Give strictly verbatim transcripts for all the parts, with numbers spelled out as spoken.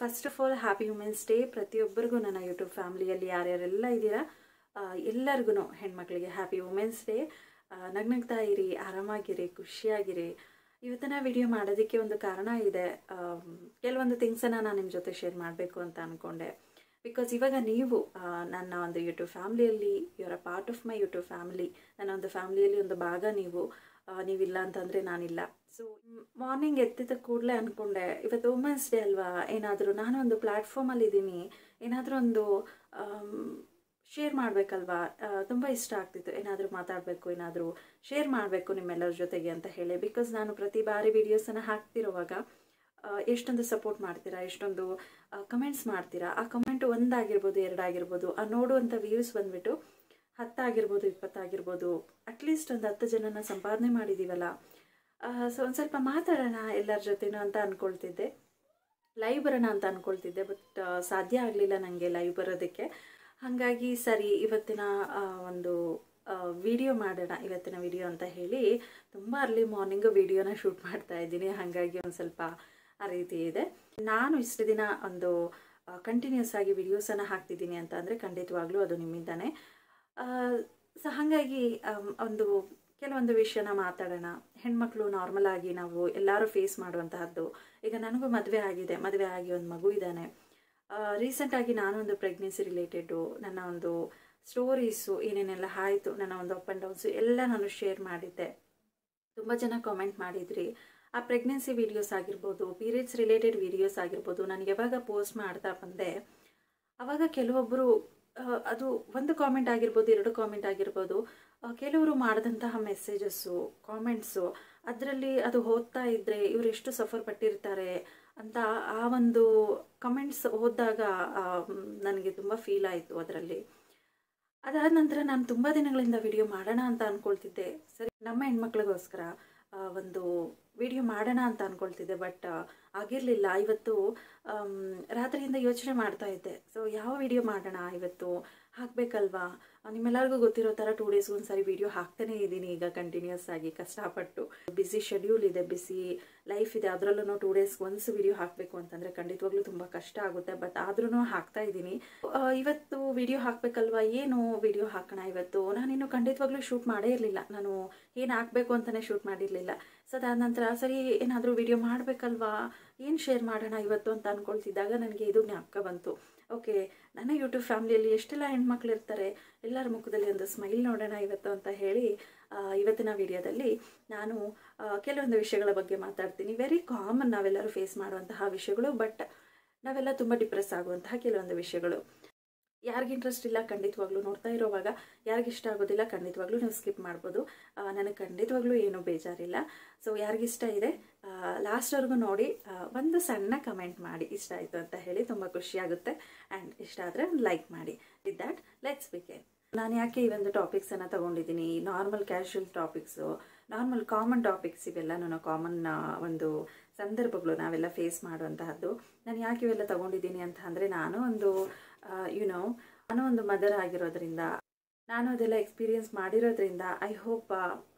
First of all happy women's day. ಪ್ರತಿಯೊಬ್ಬರಿಗೂ ನನ್ನ YouTube ಫ್ಯಾಮಿಲಿಯಲ್ಲಿ ಯಾರ್ಯಾರೆಲ್ಲ ಇದ್ದೀರಾ ಎಲ್ಲರಿಗೂ ಹೆಣ್ಮಕ್ಳಿಗೆ ಹ್ಯಾಪಿ ವುಮೆನ್ಸ್ ಡೇ. ನಗ್ನಗ್ತಾ ಇರಿ, ಆರಾಮಾಗಿರಿ, ಖುಷಿಯಾಗಿರಿ. ಇವತ್ತಿನ ವಿಡಿಯೋ ಮಾಡೋದಕ್ಕೆ ಒಂದು ಕಾರಣ ಇದೆ. ಕೆಲವೊಂದು ಥಿಂಗ್ಸನ್ನು ನಾನು ನಿಮ್ಮ ಜೊತೆ ಶೇರ್ ಮಾಡಬೇಕು ಅಂತ ಅಂದ್ಕೊಂಡೆ. ಬಿಕಾಸ್ ಇವಾಗ ನೀವು ನನ್ನ ಒಂದು ಯೂಟ್ಯೂಬ್ ಫ್ಯಾಮಿಲಿಯಲ್ಲಿ you are a part of my YouTube family. ನನ್ನ ಒಂದು ಫ್ಯಾಮಿಲಿಯಲ್ಲಿ ಒಂದು ಭಾಗ ನೀವು. ನೀವಿಲ್ಲ ಅಂತಂದರೆ ನಾನಿಲ್ಲ. ಸೊ ಮಾರ್ನಿಂಗ್ ಎತ್ತಿದ ಕೂಡಲೇ ಅಂದ್ಕೊಂಡೆ ಇವತ್ತು ವುಮೆನ್ಸ್ ಡೇ ಅಲ್ವಾ, ಏನಾದರೂ ನಾನು ಒಂದು ಪ್ಲ್ಯಾಟ್ಫಾರ್ಮಲ್ಲಿ ಇದ್ದೀನಿ, ಏನಾದರೂ ಒಂದು ಶೇರ್ ಮಾಡಬೇಕಲ್ವಾ. ತುಂಬ ಇಷ್ಟ ಆಗ್ತಿತ್ತು, ಏನಾದರೂ ಮಾತಾಡಬೇಕು, ಏನಾದರೂ ಶೇರ್ ಮಾಡಬೇಕು ನಿಮ್ಮೆಲ್ಲರ ಜೊತೆಗೆ ಅಂತ ಹೇಳಿ. ಬಿಕಾಸ್ ನಾನು ಪ್ರತಿ ಬಾರಿ ವೀಡಿಯೋಸನ್ನು ಹಾಕ್ತಿರುವಾಗ ಎಷ್ಟೊಂದು ಸಪೋರ್ಟ್ ಮಾಡ್ತೀರಾ, ಎಷ್ಟೊಂದು ಕಮೆಂಟ್ಸ್ ಮಾಡ್ತೀರಾ. ಆ ಕಮೆಂಟ್ ಒಂದಾಗಿರ್ಬೋದು, ಎರಡಾಗಿರ್ಬೋದು, ಆ ನೋಡುವಂಥ ವ್ಯೂಸ್ ಬಂದುಬಿಟ್ಟು ಹತ್ತಾಗಿರ್ಬೋದು, ಇಪ್ಪತ್ತಾಗಿರ್ಬೋದು, ಅಟ್ಲೀಸ್ಟ್ ಒಂದು ಹತ್ತು ಜನನ ಸಂಪಾದನೆ ಮಾಡಿದ್ದೀವಲ್ಲ. ಸೊ ಒಂದು ಸ್ವಲ್ಪ ಮಾತಾಡೋಣ ಎಲ್ಲರ ಜೊತೆನೂ ಅಂತ ಅಂದ್ಕೊಳ್ತಿದ್ದೆ, ಲೈವ್ ಬರೋಣ ಅಂತ ಅಂದ್ಕೊಳ್ತಿದ್ದೆ. ಬಟ್ ಸಾಧ್ಯ ಆಗಲಿಲ್ಲ ನನಗೆ ಲೈವ್ ಬರೋದಕ್ಕೆ. ಹಾಗಾಗಿ ಸರಿ ಇವತ್ತಿನ ಒಂದು ವಿಡಿಯೋ ಮಾಡೋಣ, ಇವತ್ತಿನ ವಿಡಿಯೋ ಅಂತ ಹೇಳಿ ತುಂಬ ಅರ್ಲಿ ಮಾರ್ನಿಂಗು ವಿಡಿಯೋನ ಶೂಟ್ ಮಾಡ್ತಾ ಇದ್ದೀನಿ. ಹಾಗಾಗಿ ಒಂದು ಸ್ವಲ್ಪ ಆ ರೀತಿ ಇದೆ. ನಾನು ಇಷ್ಟು ದಿನ ಒಂದು ಕಂಟಿನ್ಯೂಸ್ ಆಗಿ ವಿಡಿಯೋಸನ್ನು ಹಾಕ್ತಿದ್ದೀನಿ ಅಂತ ಅಂದರೆ ಖಂಡಿತವಾಗ್ಲೂ ಅದು ನಿಮ್ಮಿಂದಾನೆ. ಸೊ ಹಾಗಾಗಿ ಒಂದು ಕೆಲವೊಂದು ವಿಷಯನ ಮಾತಾಡೋಣ. ಹೆಣ್ಮಕ್ಳು ನಾರ್ಮಲ್ ಆಗಿ ನಾವು ಎಲ್ಲರೂ ಫೇಸ್ ಮಾಡುವಂತಹದ್ದು. ಈಗ ನನಗೂ ಮದುವೆ ಆಗಿದೆ, ಮದುವೆ ಆಗಿ ಒಂದು ಮಗು ಇದ್ದಾನೆ. ರೀಸೆಂಟಾಗಿ ನಾನು ಒಂದು ಪ್ರೆಗ್ನೆನ್ಸಿ ರಿಲೇಟೆಡು ನನ್ನ ಒಂದು ಸ್ಟೋರೀಸು ಏನೇನೆಲ್ಲ ಆಯಿತು, ನನ್ನ ಒಂದು ಅಪ್ ಆ್ಯಂಡ್ ಡೌನ್ಸು ಎಲ್ಲ ನಾನು ಶೇರ್ ಮಾಡಿದ್ದೆ. ತುಂಬ ಜನ ಕಾಮೆಂಟ್ ಮಾಡಿದ್ರಿ. ಆ ಪ್ರೆಗ್ನೆನ್ಸಿ ವೀಡಿಯೋಸ್ ಆಗಿರ್ಬೋದು, ಪೀರಿಯಡ್ಸ್ ರಿಲೇಟೆಡ್ ವೀಡಿಯೋಸ್ ಆಗಿರ್ಬೋದು, ನಾನು ಯಾವಾಗ ಪೋಸ್ಟ್ ಮಾಡ್ತಾ ಬಂದೆ ಆವಾಗ ಕೆಲವೊಬ್ಬರು ಅದು ಒಂದು ಕಾಮೆಂಟ್ ಆಗಿರ್ಬೋದು, ಎರಡು ಕಾಮೆಂಟ್ ಆಗಿರ್ಬೋದು, ಕೆಲವರು ಮಾಡಿದಂತಹ ಮೆಸೇಜಸ್ಸು, ಕಾಮೆಂಟ್ಸು, ಅದರಲ್ಲಿ ಅದು ಓದ್ತಾ ಇದ್ದರೆ ಇವರು ಎಷ್ಟು ಸಫರ್ ಪಟ್ಟಿರ್ತಾರೆ ಅಂತ ಆ ಒಂದು ಕಮೆಂಟ್ಸ್ ಓದಿದಾಗ ನನಗೆ ತುಂಬ ಫೀಲ್ ಆಯಿತು ಅದರಲ್ಲಿ. ಅದಾದ ನಂತರ ನಾನು ತುಂಬ ದಿನಗಳಿಂದ ವಿಡಿಯೋ ಮಾಡೋಣ ಅಂತ ಅಂದ್ಕೊಳ್ತಿದ್ದೆ. ಸರಿ, ನಮ್ಮ ಹೆಣ್ಮಕ್ಳಿಗೋಸ್ಕರ ಒಂದು ವಿಡಿಯೋ ಮಾಡೋಣ ಅಂತ ಅಂದ್ಕೊಳ್ತಿದ್ದೆ. ಬಟ್ ಆಗಿರಲಿಲ್ಲ. ಇವತ್ತು ರಾತ್ರಿಯಿಂದ ಯೋಚನೆ ಮಾಡ್ತಾ ಇದ್ದೆ. ಸೊ ಯಾವ ವಿಡಿಯೋ ಮಾಡೋಣ, ಇವತ್ತು ಹಾಕಬೇಕಲ್ವಾ. ನಿಮ್ಮೆಲ್ಲರಿಗೂ ಗೊತ್ತಿರೋ ಥರ ಟೂ ಡೇಸ್ಗೆ ಒಂದು ಸಾರಿ ವಿಡಿಯೋ ಹಾಕ್ತಾನೇ ಇದ್ದೀನಿ ಈಗ ಕಂಟಿನ್ಯೂಸ್ ಆಗಿ ಕಷ್ಟಪಟ್ಟು. ಬ್ಯುಸಿ ಶೆಡ್ಯೂಲ್ ಇದೆ, ಬಿಸಿ ಲೈಫ್ ಇದೆ, ಅದರಲ್ಲೂ ಟೂ ಡೇಸ್ಗೆ ಒನ್ಸ್ ವಿಡಿಯೋ ಹಾಕಬೇಕು ಅಂತಂದರೆ ಖಂಡಿತವಾಗ್ಲೂ ತುಂಬ ಕಷ್ಟ ಆಗುತ್ತೆ. ಬಟ್ ಆದ್ರೂ ಹಾಕ್ತಾ ಇದ್ದೀನಿ. ಇವತ್ತು ವಿಡಿಯೋ ಹಾಕಬೇಕಲ್ವಾ, ಏನು ವಿಡಿಯೋ ಹಾಕೋಣ ಇವತ್ತು. ನಾನಿನ್ನು ಖಂಡಿತವಾಗ್ಲೂ ಶೂಟ್ ಮಾಡೇ ಇರಲಿಲ್ಲ. ನಾನು ಏನು ಹಾಕಬೇಕು ಅಂತಲೇ ಶೂಟ್ ಮಾಡಿರಲಿಲ್ಲ. ಸೊ ಅದಾದ ನಂತರ ಸರಿ ಏನಾದರೂ ವಿಡಿಯೋ ಮಾಡಬೇಕಲ್ವಾ, ಏನು ಶೇರ್ ಮಾಡೋಣ ಇವತ್ತು ಅಂತ ಅಂದ್ಕೊಳ್ತಿದ್ದಾಗ ನನಗೆ ಇದು ಜ್ಞಾಪಕ ಬಂತು. ಓಕೆ, ನನ್ನ ಯೂಟ್ಯೂಬ್ ಫ್ಯಾಮಿಲಿಯಲ್ಲಿ ಎಷ್ಟೆಲ್ಲ ಹೆಣ್ಮಕ್ಳು ಇರ್ತಾರೆ, ಎಲ್ಲರ ಮುಖದಲ್ಲಿ ಒಂದು ಸ್ಮೈಲ್ ನೋಡೋಣ ಇವತ್ತು ಅಂತ ಹೇಳಿ ಇವತ್ತಿನ ವಿಡಿಯೋದಲ್ಲಿ ನಾನು ಕೆಲವೊಂದು ವಿಷಯಗಳ ಬಗ್ಗೆ ಮಾತಾಡ್ತೀನಿ. ವೆರಿ ಕಾಮನ್, ನಾವೆಲ್ಲರೂ ಫೇಸ್ ಮಾಡುವಂತಹ ವಿಷಯಗಳು. ಬಟ್ ನಾವೆಲ್ಲ ತುಂಬ ಡಿಪ್ರೆಸ್ ಆಗುವಂತಹ ಕೆಲವೊಂದು ವಿಷಯಗಳು. ಯಾರಿಗೆ ಇಂಟ್ರೆಸ್ಟ್ ಇಲ್ಲ ಖಂಡಿತವಾಗ್ಲೂ ನೋಡ್ತಾ ಇರೋವಾಗ, ಯಾರಿಗಿಷ್ಟ ಆಗೋದಿಲ್ಲ ಖಂಡಿತವಾಗ್ಲೂ ನೀವು ಸ್ಕಿಪ್ ಮಾಡ್ಬೋದು. ನನಗೆ ಖಂಡಿತವಾಗ್ಲೂ ಏನೂ ಬೇಜಾರಿಲ್ಲ. ಸೊ ಯಾರಿಗಿಷ್ಟ ಇದೆ ಲಾಸ್ಟ್ವರೆಗೂ ನೋಡಿ, ಒಂದು ಸಣ್ಣ ಕಮೆಂಟ್ ಮಾಡಿ ಇಷ್ಟ ಆಯಿತು ಅಂತ ಹೇಳಿ, ತುಂಬ ಖುಷಿಯಾಗುತ್ತೆ. ಆ್ಯಂಡ್ ಇಷ್ಟ ಆದರೆ ಲೈಕ್ ಮಾಡಿ. With that let's begin. ನಾನು ಯಾಕೆ ಈ ಒಂದು ಟಾಪಿಕ್ಸನ್ನು ತೊಗೊಂಡಿದ್ದೀನಿ, normal casual topics, normal common topics, ಇವೆಲ್ಲ ನಾನು ಕಾಮನ್ ಒಂದು ಸಂದರ್ಭಗಳು ನಾವೆಲ್ಲ ಫೇಸ್ ಮಾಡುವಂತಹದ್ದು. ನಾನು ಯಾಕೆ ಇವೆಲ್ಲ ತೊಗೊಂಡಿದ್ದೀನಿ ಅಂತ ಅಂದರೆ, ನಾನು ಒಂದು ಯುನೋ ನಾನು ಒಂದು ಮದರ್ ಆಗಿರೋದ್ರಿಂದ, ನಾನು ಅದೆಲ್ಲ ಎಕ್ಸ್ಪೀರಿಯನ್ಸ್ ಮಾಡಿರೋದ್ರಿಂದ I hope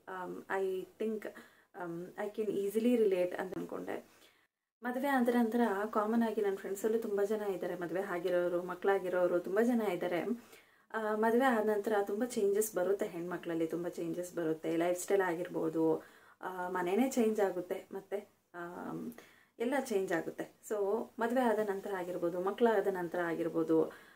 I think I can easily relate ಅಂತ ಅಂದ್ಕೊಂಡೆ. ಮದುವೆ ಆದ ನಂತರ ಕಾಮನ್ ಆಗಿ ನನ್ನ ಫ್ರೆಂಡ್ಸಲ್ಲೂ ತುಂಬ ಜನ ಇದ್ದಾರೆ, ಮದುವೆ ಆಗಿರೋರು, ಮಕ್ಕಳಾಗಿರೋರು ತುಂಬ ಜನ ಇದ್ದಾರೆ. ಮದುವೆ ಆದ ನಂತರ ತುಂಬ ಚೇಂಜಸ್ ಬರುತ್ತೆ ಹೆಣ್ಮಕ್ಳಲ್ಲಿ, ತುಂಬ ಚೇಂಜಸ್ ಬರುತ್ತೆ. ಲೈಫ್ ಸ್ಟೈಲ್ ಆಗಿರ್ಬೋದು, ಮನೆಯೇ ಚೇಂಜ್ ಆಗುತ್ತೆ, ಮತ್ತು ಎಲ್ಲ ಚೇಂಜ್ ಆಗುತ್ತೆ. ಸೊ ಮದುವೆ ಆದ ನಂತರ ಆಗಿರ್ಬೋದು, ಮಕ್ಕಳಾದ ನಂತರ ಆಗಿರ್ಬೋದು,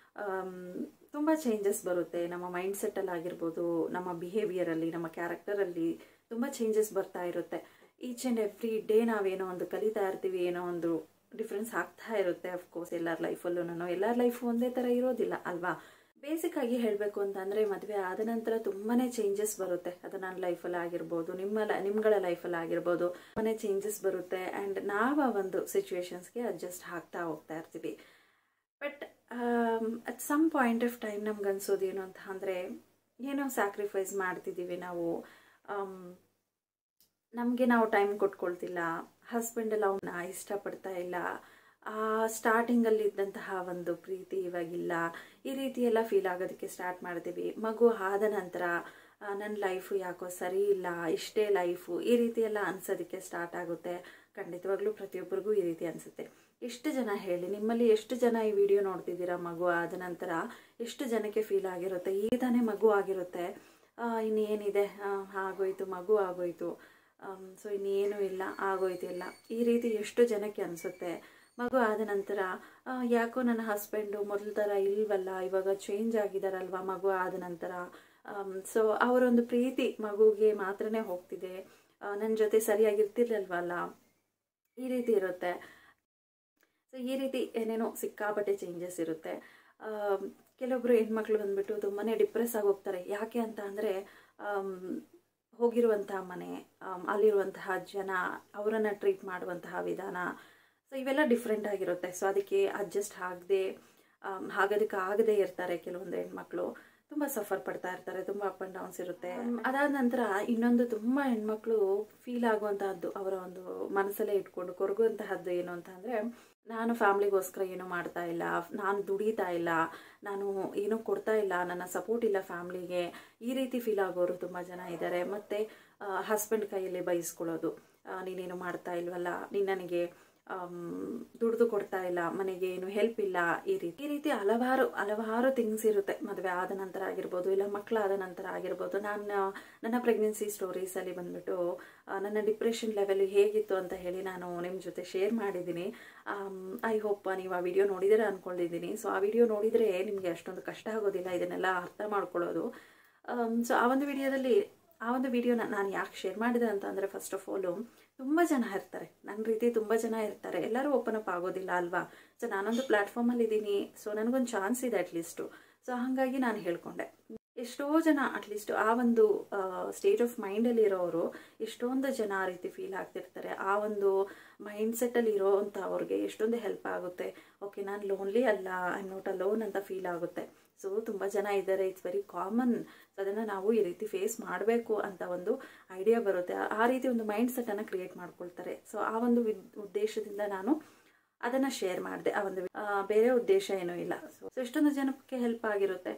ತುಂಬ ಚೇಂಜಸ್ ಬರುತ್ತೆ. ನಮ್ಮ ಮೈಂಡ್ ಸೆಟ್ಟಲ್ಲಿ ಆಗಿರ್ಬೋದು, ನಮ್ಮ ಬಿಹೇವಿಯರಲ್ಲಿ, ನಮ್ಮ ಕ್ಯಾರೆಕ್ಟರಲ್ಲಿ ತುಂಬ ಚೇಂಜಸ್ ಬರ್ತಾ ಇರುತ್ತೆ. ಈಚ್ ಆ್ಯಂಡ್ ಎವ್ರಿ ಡೇ ನಾವೇನೋ ಒಂದು ಕಲಿತಾ ಇರ್ತೀವಿ, ಏನೋ ಒಂದು ಡಿಫ್ರೆನ್ಸ್ ಆಗ್ತಾ ಇರುತ್ತೆ. ಅಫ್ಕೋರ್ಸ್ ಎಲ್ಲರ ಲೈಫಲ್ಲೂ ಎಲ್ಲರ ಲೈಫು ಒಂದೇ ಥರ ಇರೋದಿಲ್ಲ ಅಲ್ವಾ. ಬೇಸಿಕ್ ಆಗಿ ಹೇಳಬೇಕು ಅಂತಂದರೆ, ಮದುವೆ ಆದ ನಂತರ ತುಂಬಾ ಚೇಂಜಸ್ ಬರುತ್ತೆ. ಅದು ನನ್ನ ಲೈಫಲ್ಲಿ ಆಗಿರ್ಬೋದು, ನಿಮ್ಮ ನಿಮ್ಗಳ ಲೈಫಲ್ಲಿ ಆಗಿರ್ಬೋದು, ತುಂಬಾ ಚೇಂಜಸ್ ಬರುತ್ತೆ. ಆ್ಯಂಡ್ ನಾವು ಆ ಒಂದು ಸಿಚುವೇಶನ್ಸ್ಗೆ ಅಡ್ಜಸ್ಟ್ ಆಗ್ತಾ ಹೋಗ್ತಾ ಇರ್ತೀವಿ. But at some point of time ನಮ್ಗೆ ಅನ್ಸೋದು ಏನು ಅಂತ ಅಂದರೆ, ಏನೋ ಸ್ಯಾಕ್ರಿಫೈಸ್ ಮಾಡ್ತಿದ್ದೀವಿ ನಾವು, ನಮಗೆ ನಾವು ಟೈಮ್ ಕೊಟ್ಕೊಳ್ತಿಲ್ಲ, ಹಸ್ಬೆಂಡೆಲ್ಲ ಅವನ್ನ ಇಷ್ಟಪಡ್ತಾ ಇಲ್ಲ, ಸ್ಟಾರ್ಟಿಂಗಲ್ಲಿ ಇದ್ದಂತಹ ಒಂದು ಪ್ರೀತಿ ಇವಾಗಿಲ್ಲ, ಈ ರೀತಿ ಎಲ್ಲ ಫೀಲ್ ಆಗೋದಕ್ಕೆ ಸ್ಟಾರ್ಟ್ ಮಾಡ್ತೀವಿ. ಮಗು ಆದ ನಂತರ ನನ್ನ ಲೈಫು ಯಾಕೋ ಸರಿ ಇಲ್ಲ, ಇಷ್ಟೇ ಲೈಫು, ಈ ರೀತಿ ಎಲ್ಲ ಅನ್ಸೋದಕ್ಕೆ ಸ್ಟಾರ್ಟ್ ಆಗುತ್ತೆ. ಖಂಡಿತವಾಗ್ಲೂ ಪ್ರತಿಯೊಬ್ಬರಿಗೂ ಈ ರೀತಿ ಅನಿಸುತ್ತೆ. ಎಷ್ಟು ಜನ ಹೇಳಿ, ನಿಮ್ಮಲ್ಲಿ ಎಷ್ಟು ಜನ ಈ ವಿಡಿಯೋ ನೋಡ್ತಿದ್ದೀರಾ ಮಗು ಆದ ನಂತರ ಎಷ್ಟು ಜನಕ್ಕೆ ಫೀಲ್ ಆಗಿರುತ್ತೆ, ಈಗ ತಾನೇ ಮಗು ಆಗಿರುತ್ತೆ, ಇನ್ನೇನಿದೆ, ಆಗೋಯ್ತು ಮಗು ಆಗೋಯ್ತು, ಸೊ ಇನ್ನೇನು ಇಲ್ಲ ಆಗೋಯ್ತಿಲ್ಲ, ಈ ರೀತಿ ಎಷ್ಟು ಜನಕ್ಕೆ ಅನಿಸುತ್ತೆ. ಮಗು ಆದ ನಂತರ ಯಾಕೋ ನನ್ನ ಹಸ್ಬೆಂಡು ಮೊದಲ ಥರ ಇಲ್ವಲ್ಲ, ಇವಾಗ ಚೇಂಜ್ ಆಗಿದಾರಲ್ವ ಮಗು ಆದ ನಂತರ, ಸೊ ಅವರೊಂದು ಪ್ರೀತಿ ಮಗುಗೆ ಮಾತ್ರನೇ ಹೋಗ್ತಿದೆ, ನನ್ನ ಜೊತೆ ಸರಿಯಾಗಿರ್ತಿರ್ಲಿಲ್ವಲ್ಲ, ಈ ರೀತಿ ಇರುತ್ತೆ. ಸೊ ಈ ರೀತಿ ಏನೇನೋ ಸಿಕ್ಕಾಪಟ್ಟೆ ಚೇಂಜಸ್ ಇರುತ್ತೆ. ಕೆಲವೊಬ್ಬರು ಹೆಣ್ಮಕ್ಳು ಬಂದ್ಬಿಟ್ಟು ತುಂಬಾ ಡಿಪ್ರೆಸ್ ಆಗಿ ಹೋಗ್ತಾರೆ. ಯಾಕೆ ಅಂತ ಅಂದರೆ ಹೋಗಿರುವಂತಹ ಮನೆ, ಅಲ್ಲಿರುವಂತಹ ಜನ, ಅವರನ್ನು ಟ್ರೀಟ್ ಮಾಡುವಂತಹ ವಿಧಾನ, ಸೊ ಇವೆಲ್ಲ ಡಿಫ್ರೆಂಟ್ ಆಗಿರುತ್ತೆ. ಸೊ ಅದಕ್ಕೆ ಅಡ್ಜಸ್ಟ್ ಆಗದೆ ಆಗೋದಕ್ಕೆ ಆಗದೆ ಇರ್ತಾರೆ ಕೆಲವೊಂದು ಹೆಣ್ಮಕ್ಳು, ತುಂಬ ಸಫರ್ ಪಡ್ತಾ ಇರ್ತಾರೆ, ತುಂಬ ಅಪ್ ಆ್ಯಂಡ್ ಡೌನ್ಸ್ ಇರುತ್ತೆ. ಅದಾದ ನಂತರ ಇನ್ನೊಂದು ತುಂಬ ಹೆಣ್ಮಕ್ಳು ಫೀಲ್ ಆಗುವಂತಹದ್ದು, ಅವರ ಒಂದು ಮನಸ್ಸಲ್ಲೇ ಇಟ್ಕೊಂಡು ಕೊರಗುವಂತಹದ್ದು ಏನು ಅಂತ ಅಂದರೆ, ನಾನು ಫ್ಯಾಮ್ಲಿಗೋಸ್ಕರ ಏನೂ ಮಾಡ್ತಾ ಇಲ್ಲ, ನಾನು ದುಡಿತಾ ಇಲ್ಲ, ನಾನು ಏನೂ ಕೊಡ್ತಾ ಇಲ್ಲ, ನನ್ನ ಸಪೋರ್ಟ್ ಇಲ್ಲ ಫ್ಯಾಮ್ಲಿಗೆ, ಈ ರೀತಿ ಫೀಲ್ ಆಗೋರು ತುಂಬ ಜನ ಇದ್ದಾರೆ. ಮತ್ತು ಹಸ್ಬೆಂಡ್ ಕೈಯಲ್ಲಿ ಬೈಸ್ಕೊಳ್ಳೋದು, ನೀನೇನು ಮಾಡ್ತಾ ಇಲ್ವಲ್ಲ, ನೀನು ನನಗೆ ದುಡ್ದು ಕೊಡ್ತಾ ಇಲ್ಲ, ಮನೆಗೆ ಏನು ಹೆಲ್ಪ್ ಇಲ್ಲ, ಈ ರೀತಿ ಈ ರೀತಿ ಹಲವಾರು ಹಲವಾರು ಥಿಂಗ್ಸ್ ಇರುತ್ತೆ. ಮದುವೆ ಆದ ನಂತರ ಆಗಿರ್ಬೋದು, ಇಲ್ಲ ಮಕ್ಕಳಾದ ನಂತರ ಆಗಿರ್ಬೋದು. ನಾನು ನನ್ನ ಪ್ರೆಗ್ನೆನ್ಸಿ ಸ್ಟೋರೀಸಲ್ಲಿ ಬಂದ್ಬಿಟ್ಟು ನನ್ನ ಡಿಪ್ರೆಷನ್ ಲೆವೆಲ್ ಹೇಗಿತ್ತು ಅಂತ ಹೇಳಿ ನಾನು ನಿಮ್ಮ ಜೊತೆ ಶೇರ್ ಮಾಡಿದ್ದೀನಿ. ಐ ಹೋಪ್ ನೀವು ಆ ವಿಡಿಯೋ ನೋಡಿದರೆ ಅಂದ್ಕೊಂಡಿದ್ದೀನಿ. ಸೊ ಆ ವಿಡಿಯೋ ನೋಡಿದರೆ ನಿಮಗೆ ಅಷ್ಟೊಂದು ಕಷ್ಟ ಆಗೋದಿಲ್ಲ ಇದನ್ನೆಲ್ಲ ಅರ್ಥ ಮಾಡ್ಕೊಳ್ಳೋದು. ಸೊ ಆ ಒಂದು ವಿಡಿಯೋದಲ್ಲಿ ಆ ಒಂದು ವಿಡಿಯೋನ ನಾನು ಯಾಕೆ ಶೇರ್ ಮಾಡಿದೆ ಅಂತ ಅಂದರೆ, ಫಸ್ಟ್ ಆಫ್ ಆಲು ತುಂಬ ಜನ ಇರ್ತಾರೆ, ನನ್ನ ರೀತಿ ತುಂಬ ಜನ ಇರ್ತಾರೆ, ಎಲ್ಲರೂ ಓಪನ್ ಅಪ್ ಆಗೋದಿಲ್ಲ ಅಲ್ವಾ. ಸೊ ನಾನೊಂದು ಪ್ಲ್ಯಾಟ್ಫಾರ್ಮಲ್ಲಿ ಇದ್ದೀನಿ, ಸೊ ನನಗೊಂದು ಚಾನ್ಸ್ ಇದೆ ಅಟ್ಲೀಸ್ಟು. ಸೊ ಹಾಗಾಗಿ ನಾನು ಹೇಳ್ಕೊಂಡೆ. ಎಷ್ಟೋ ಜನ ಅಟ್ಲೀಸ್ಟ್ ಆ ಒಂದು ಸ್ಟೇಟ್ ಆಫ್ ಮೈಂಡಲ್ಲಿ ಇರೋರು ಎಷ್ಟೊಂದು ಜನ ಆ ರೀತಿ ಫೀಲ್ ಆಗ್ತಿರ್ತಾರೆ. ಆ ಒಂದು ಮೈಂಡ್ ಸೆಟ್ಟಲ್ಲಿ ಇರೋ ಅಂತ ಅವ್ರಿಗೆ ಎಷ್ಟೊಂದು ಹೆಲ್ಪ್ ಆಗುತ್ತೆ. ಓಕೆ, ನಾನು ಲೋನ್ಲಿ ಅಲ್ಲ, ಐ ಆಮ್ ನಾಟ್ ಅಲೋನ್ ಅಂತ ಫೀಲ್ ಆಗುತ್ತೆ. ಸೊ ತುಂಬ ಜನ ಇದ್ದಾರೆ, ಇಟ್ಸ್ ವೆರಿ ಕಾಮನ್. ಸೊ ಅದನ್ನು ನಾವು ಈ ರೀತಿ ಫೇಸ್ ಮಾಡಬೇಕು ಅಂತ ಒಂದು ಐಡಿಯಾ ಬರುತ್ತೆ. ಆ ರೀತಿ ಒಂದು ಮೈಂಡ್ ಸೆಟ್ಟನ್ನು ಕ್ರಿಯೇಟ್ ಮಾಡ್ಕೊಳ್ತಾರೆ. ಸೊ ಆ ಒಂದು ಉದ್ದೇಶದಿಂದ ನಾನು ಅದನ್ನು ಶೇರ್ ಮಾಡಿದೆ. ಆ ಒಂದು ಬೇರೆ ಉದ್ದೇಶ ಏನೂ ಇಲ್ಲ. ಸೊ ಎಷ್ಟೊಂದು ಜನಕ್ಕೆ ಹೆಲ್ಪ್ ಆಗಿರುತ್ತೆ.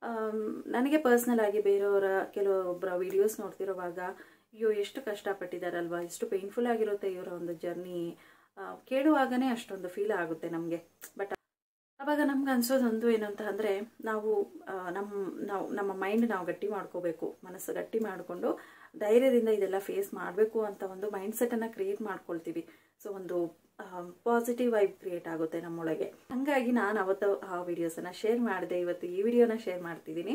ನನಗೆ ಪರ್ಸ್ನಲ್ ಆಗಿ ಬೇರೆಯವರ ಕೆಲವೊಬ್ಬರ ವಿಡಿಯೋಸ್ ನೋಡ್ತಿರೋವಾಗ, ಅಯ್ಯೋ ಎಷ್ಟು ಕಷ್ಟಪಟ್ಟಿದ್ದಾರಲ್ವ, ಎಷ್ಟು ಪೇನ್ಫುಲ್ ಆಗಿರುತ್ತೆ ಇವರ ಒಂದು ಜರ್ನಿ, ಕೇಳುವಾಗನೇ ಅಷ್ಟೊಂದು ಫೀಲ್ ಆಗುತ್ತೆ ನಮಗೆ. ಬಟ್ ಅವಾಗ ನಮ್ಗೆ ಅನ್ಸೋದೊಂದು ಏನು ಅಂತ ಅಂದರೆ, ನಾವು ನಮ್ಮ ನಾವು ನಮ್ಮ ಮೈಂಡ್ ನಾವು ಗಟ್ಟಿ ಮಾಡ್ಕೋಬೇಕು, ಮನಸ್ಸು ಗಟ್ಟಿ ಮಾಡಿಕೊಂಡು ಧೈರ್ಯದಿಂದ ಇದೆಲ್ಲ ಫೇಸ್ ಮಾಡಬೇಕು ಅಂತ ಒಂದು ಮೈಂಡ್ ಸೆಟ್ಟನ್ನು ಕ್ರಿಯೇಟ್ ಮಾಡ್ಕೊಳ್ತೀವಿ. ಸೊ ಒಂದು ಪಾಸಿಟಿವ್ ವೈಬ್ ಕ್ರಿಯೇಟ್ ಆಗುತ್ತೆ ನಮ್ಮೊಳಗೆ. ಹಾಗಾಗಿ ನಾನು ಅವತ್ತು ಆ ವಿಡಿಯೋಸನ್ನು ಶೇರ್ ಮಾಡಿದೆ, ಇವತ್ತು ಈ ವಿಡಿಯೋನ ಶೇರ್ ಮಾಡ್ತಿದ್ದೀನಿ.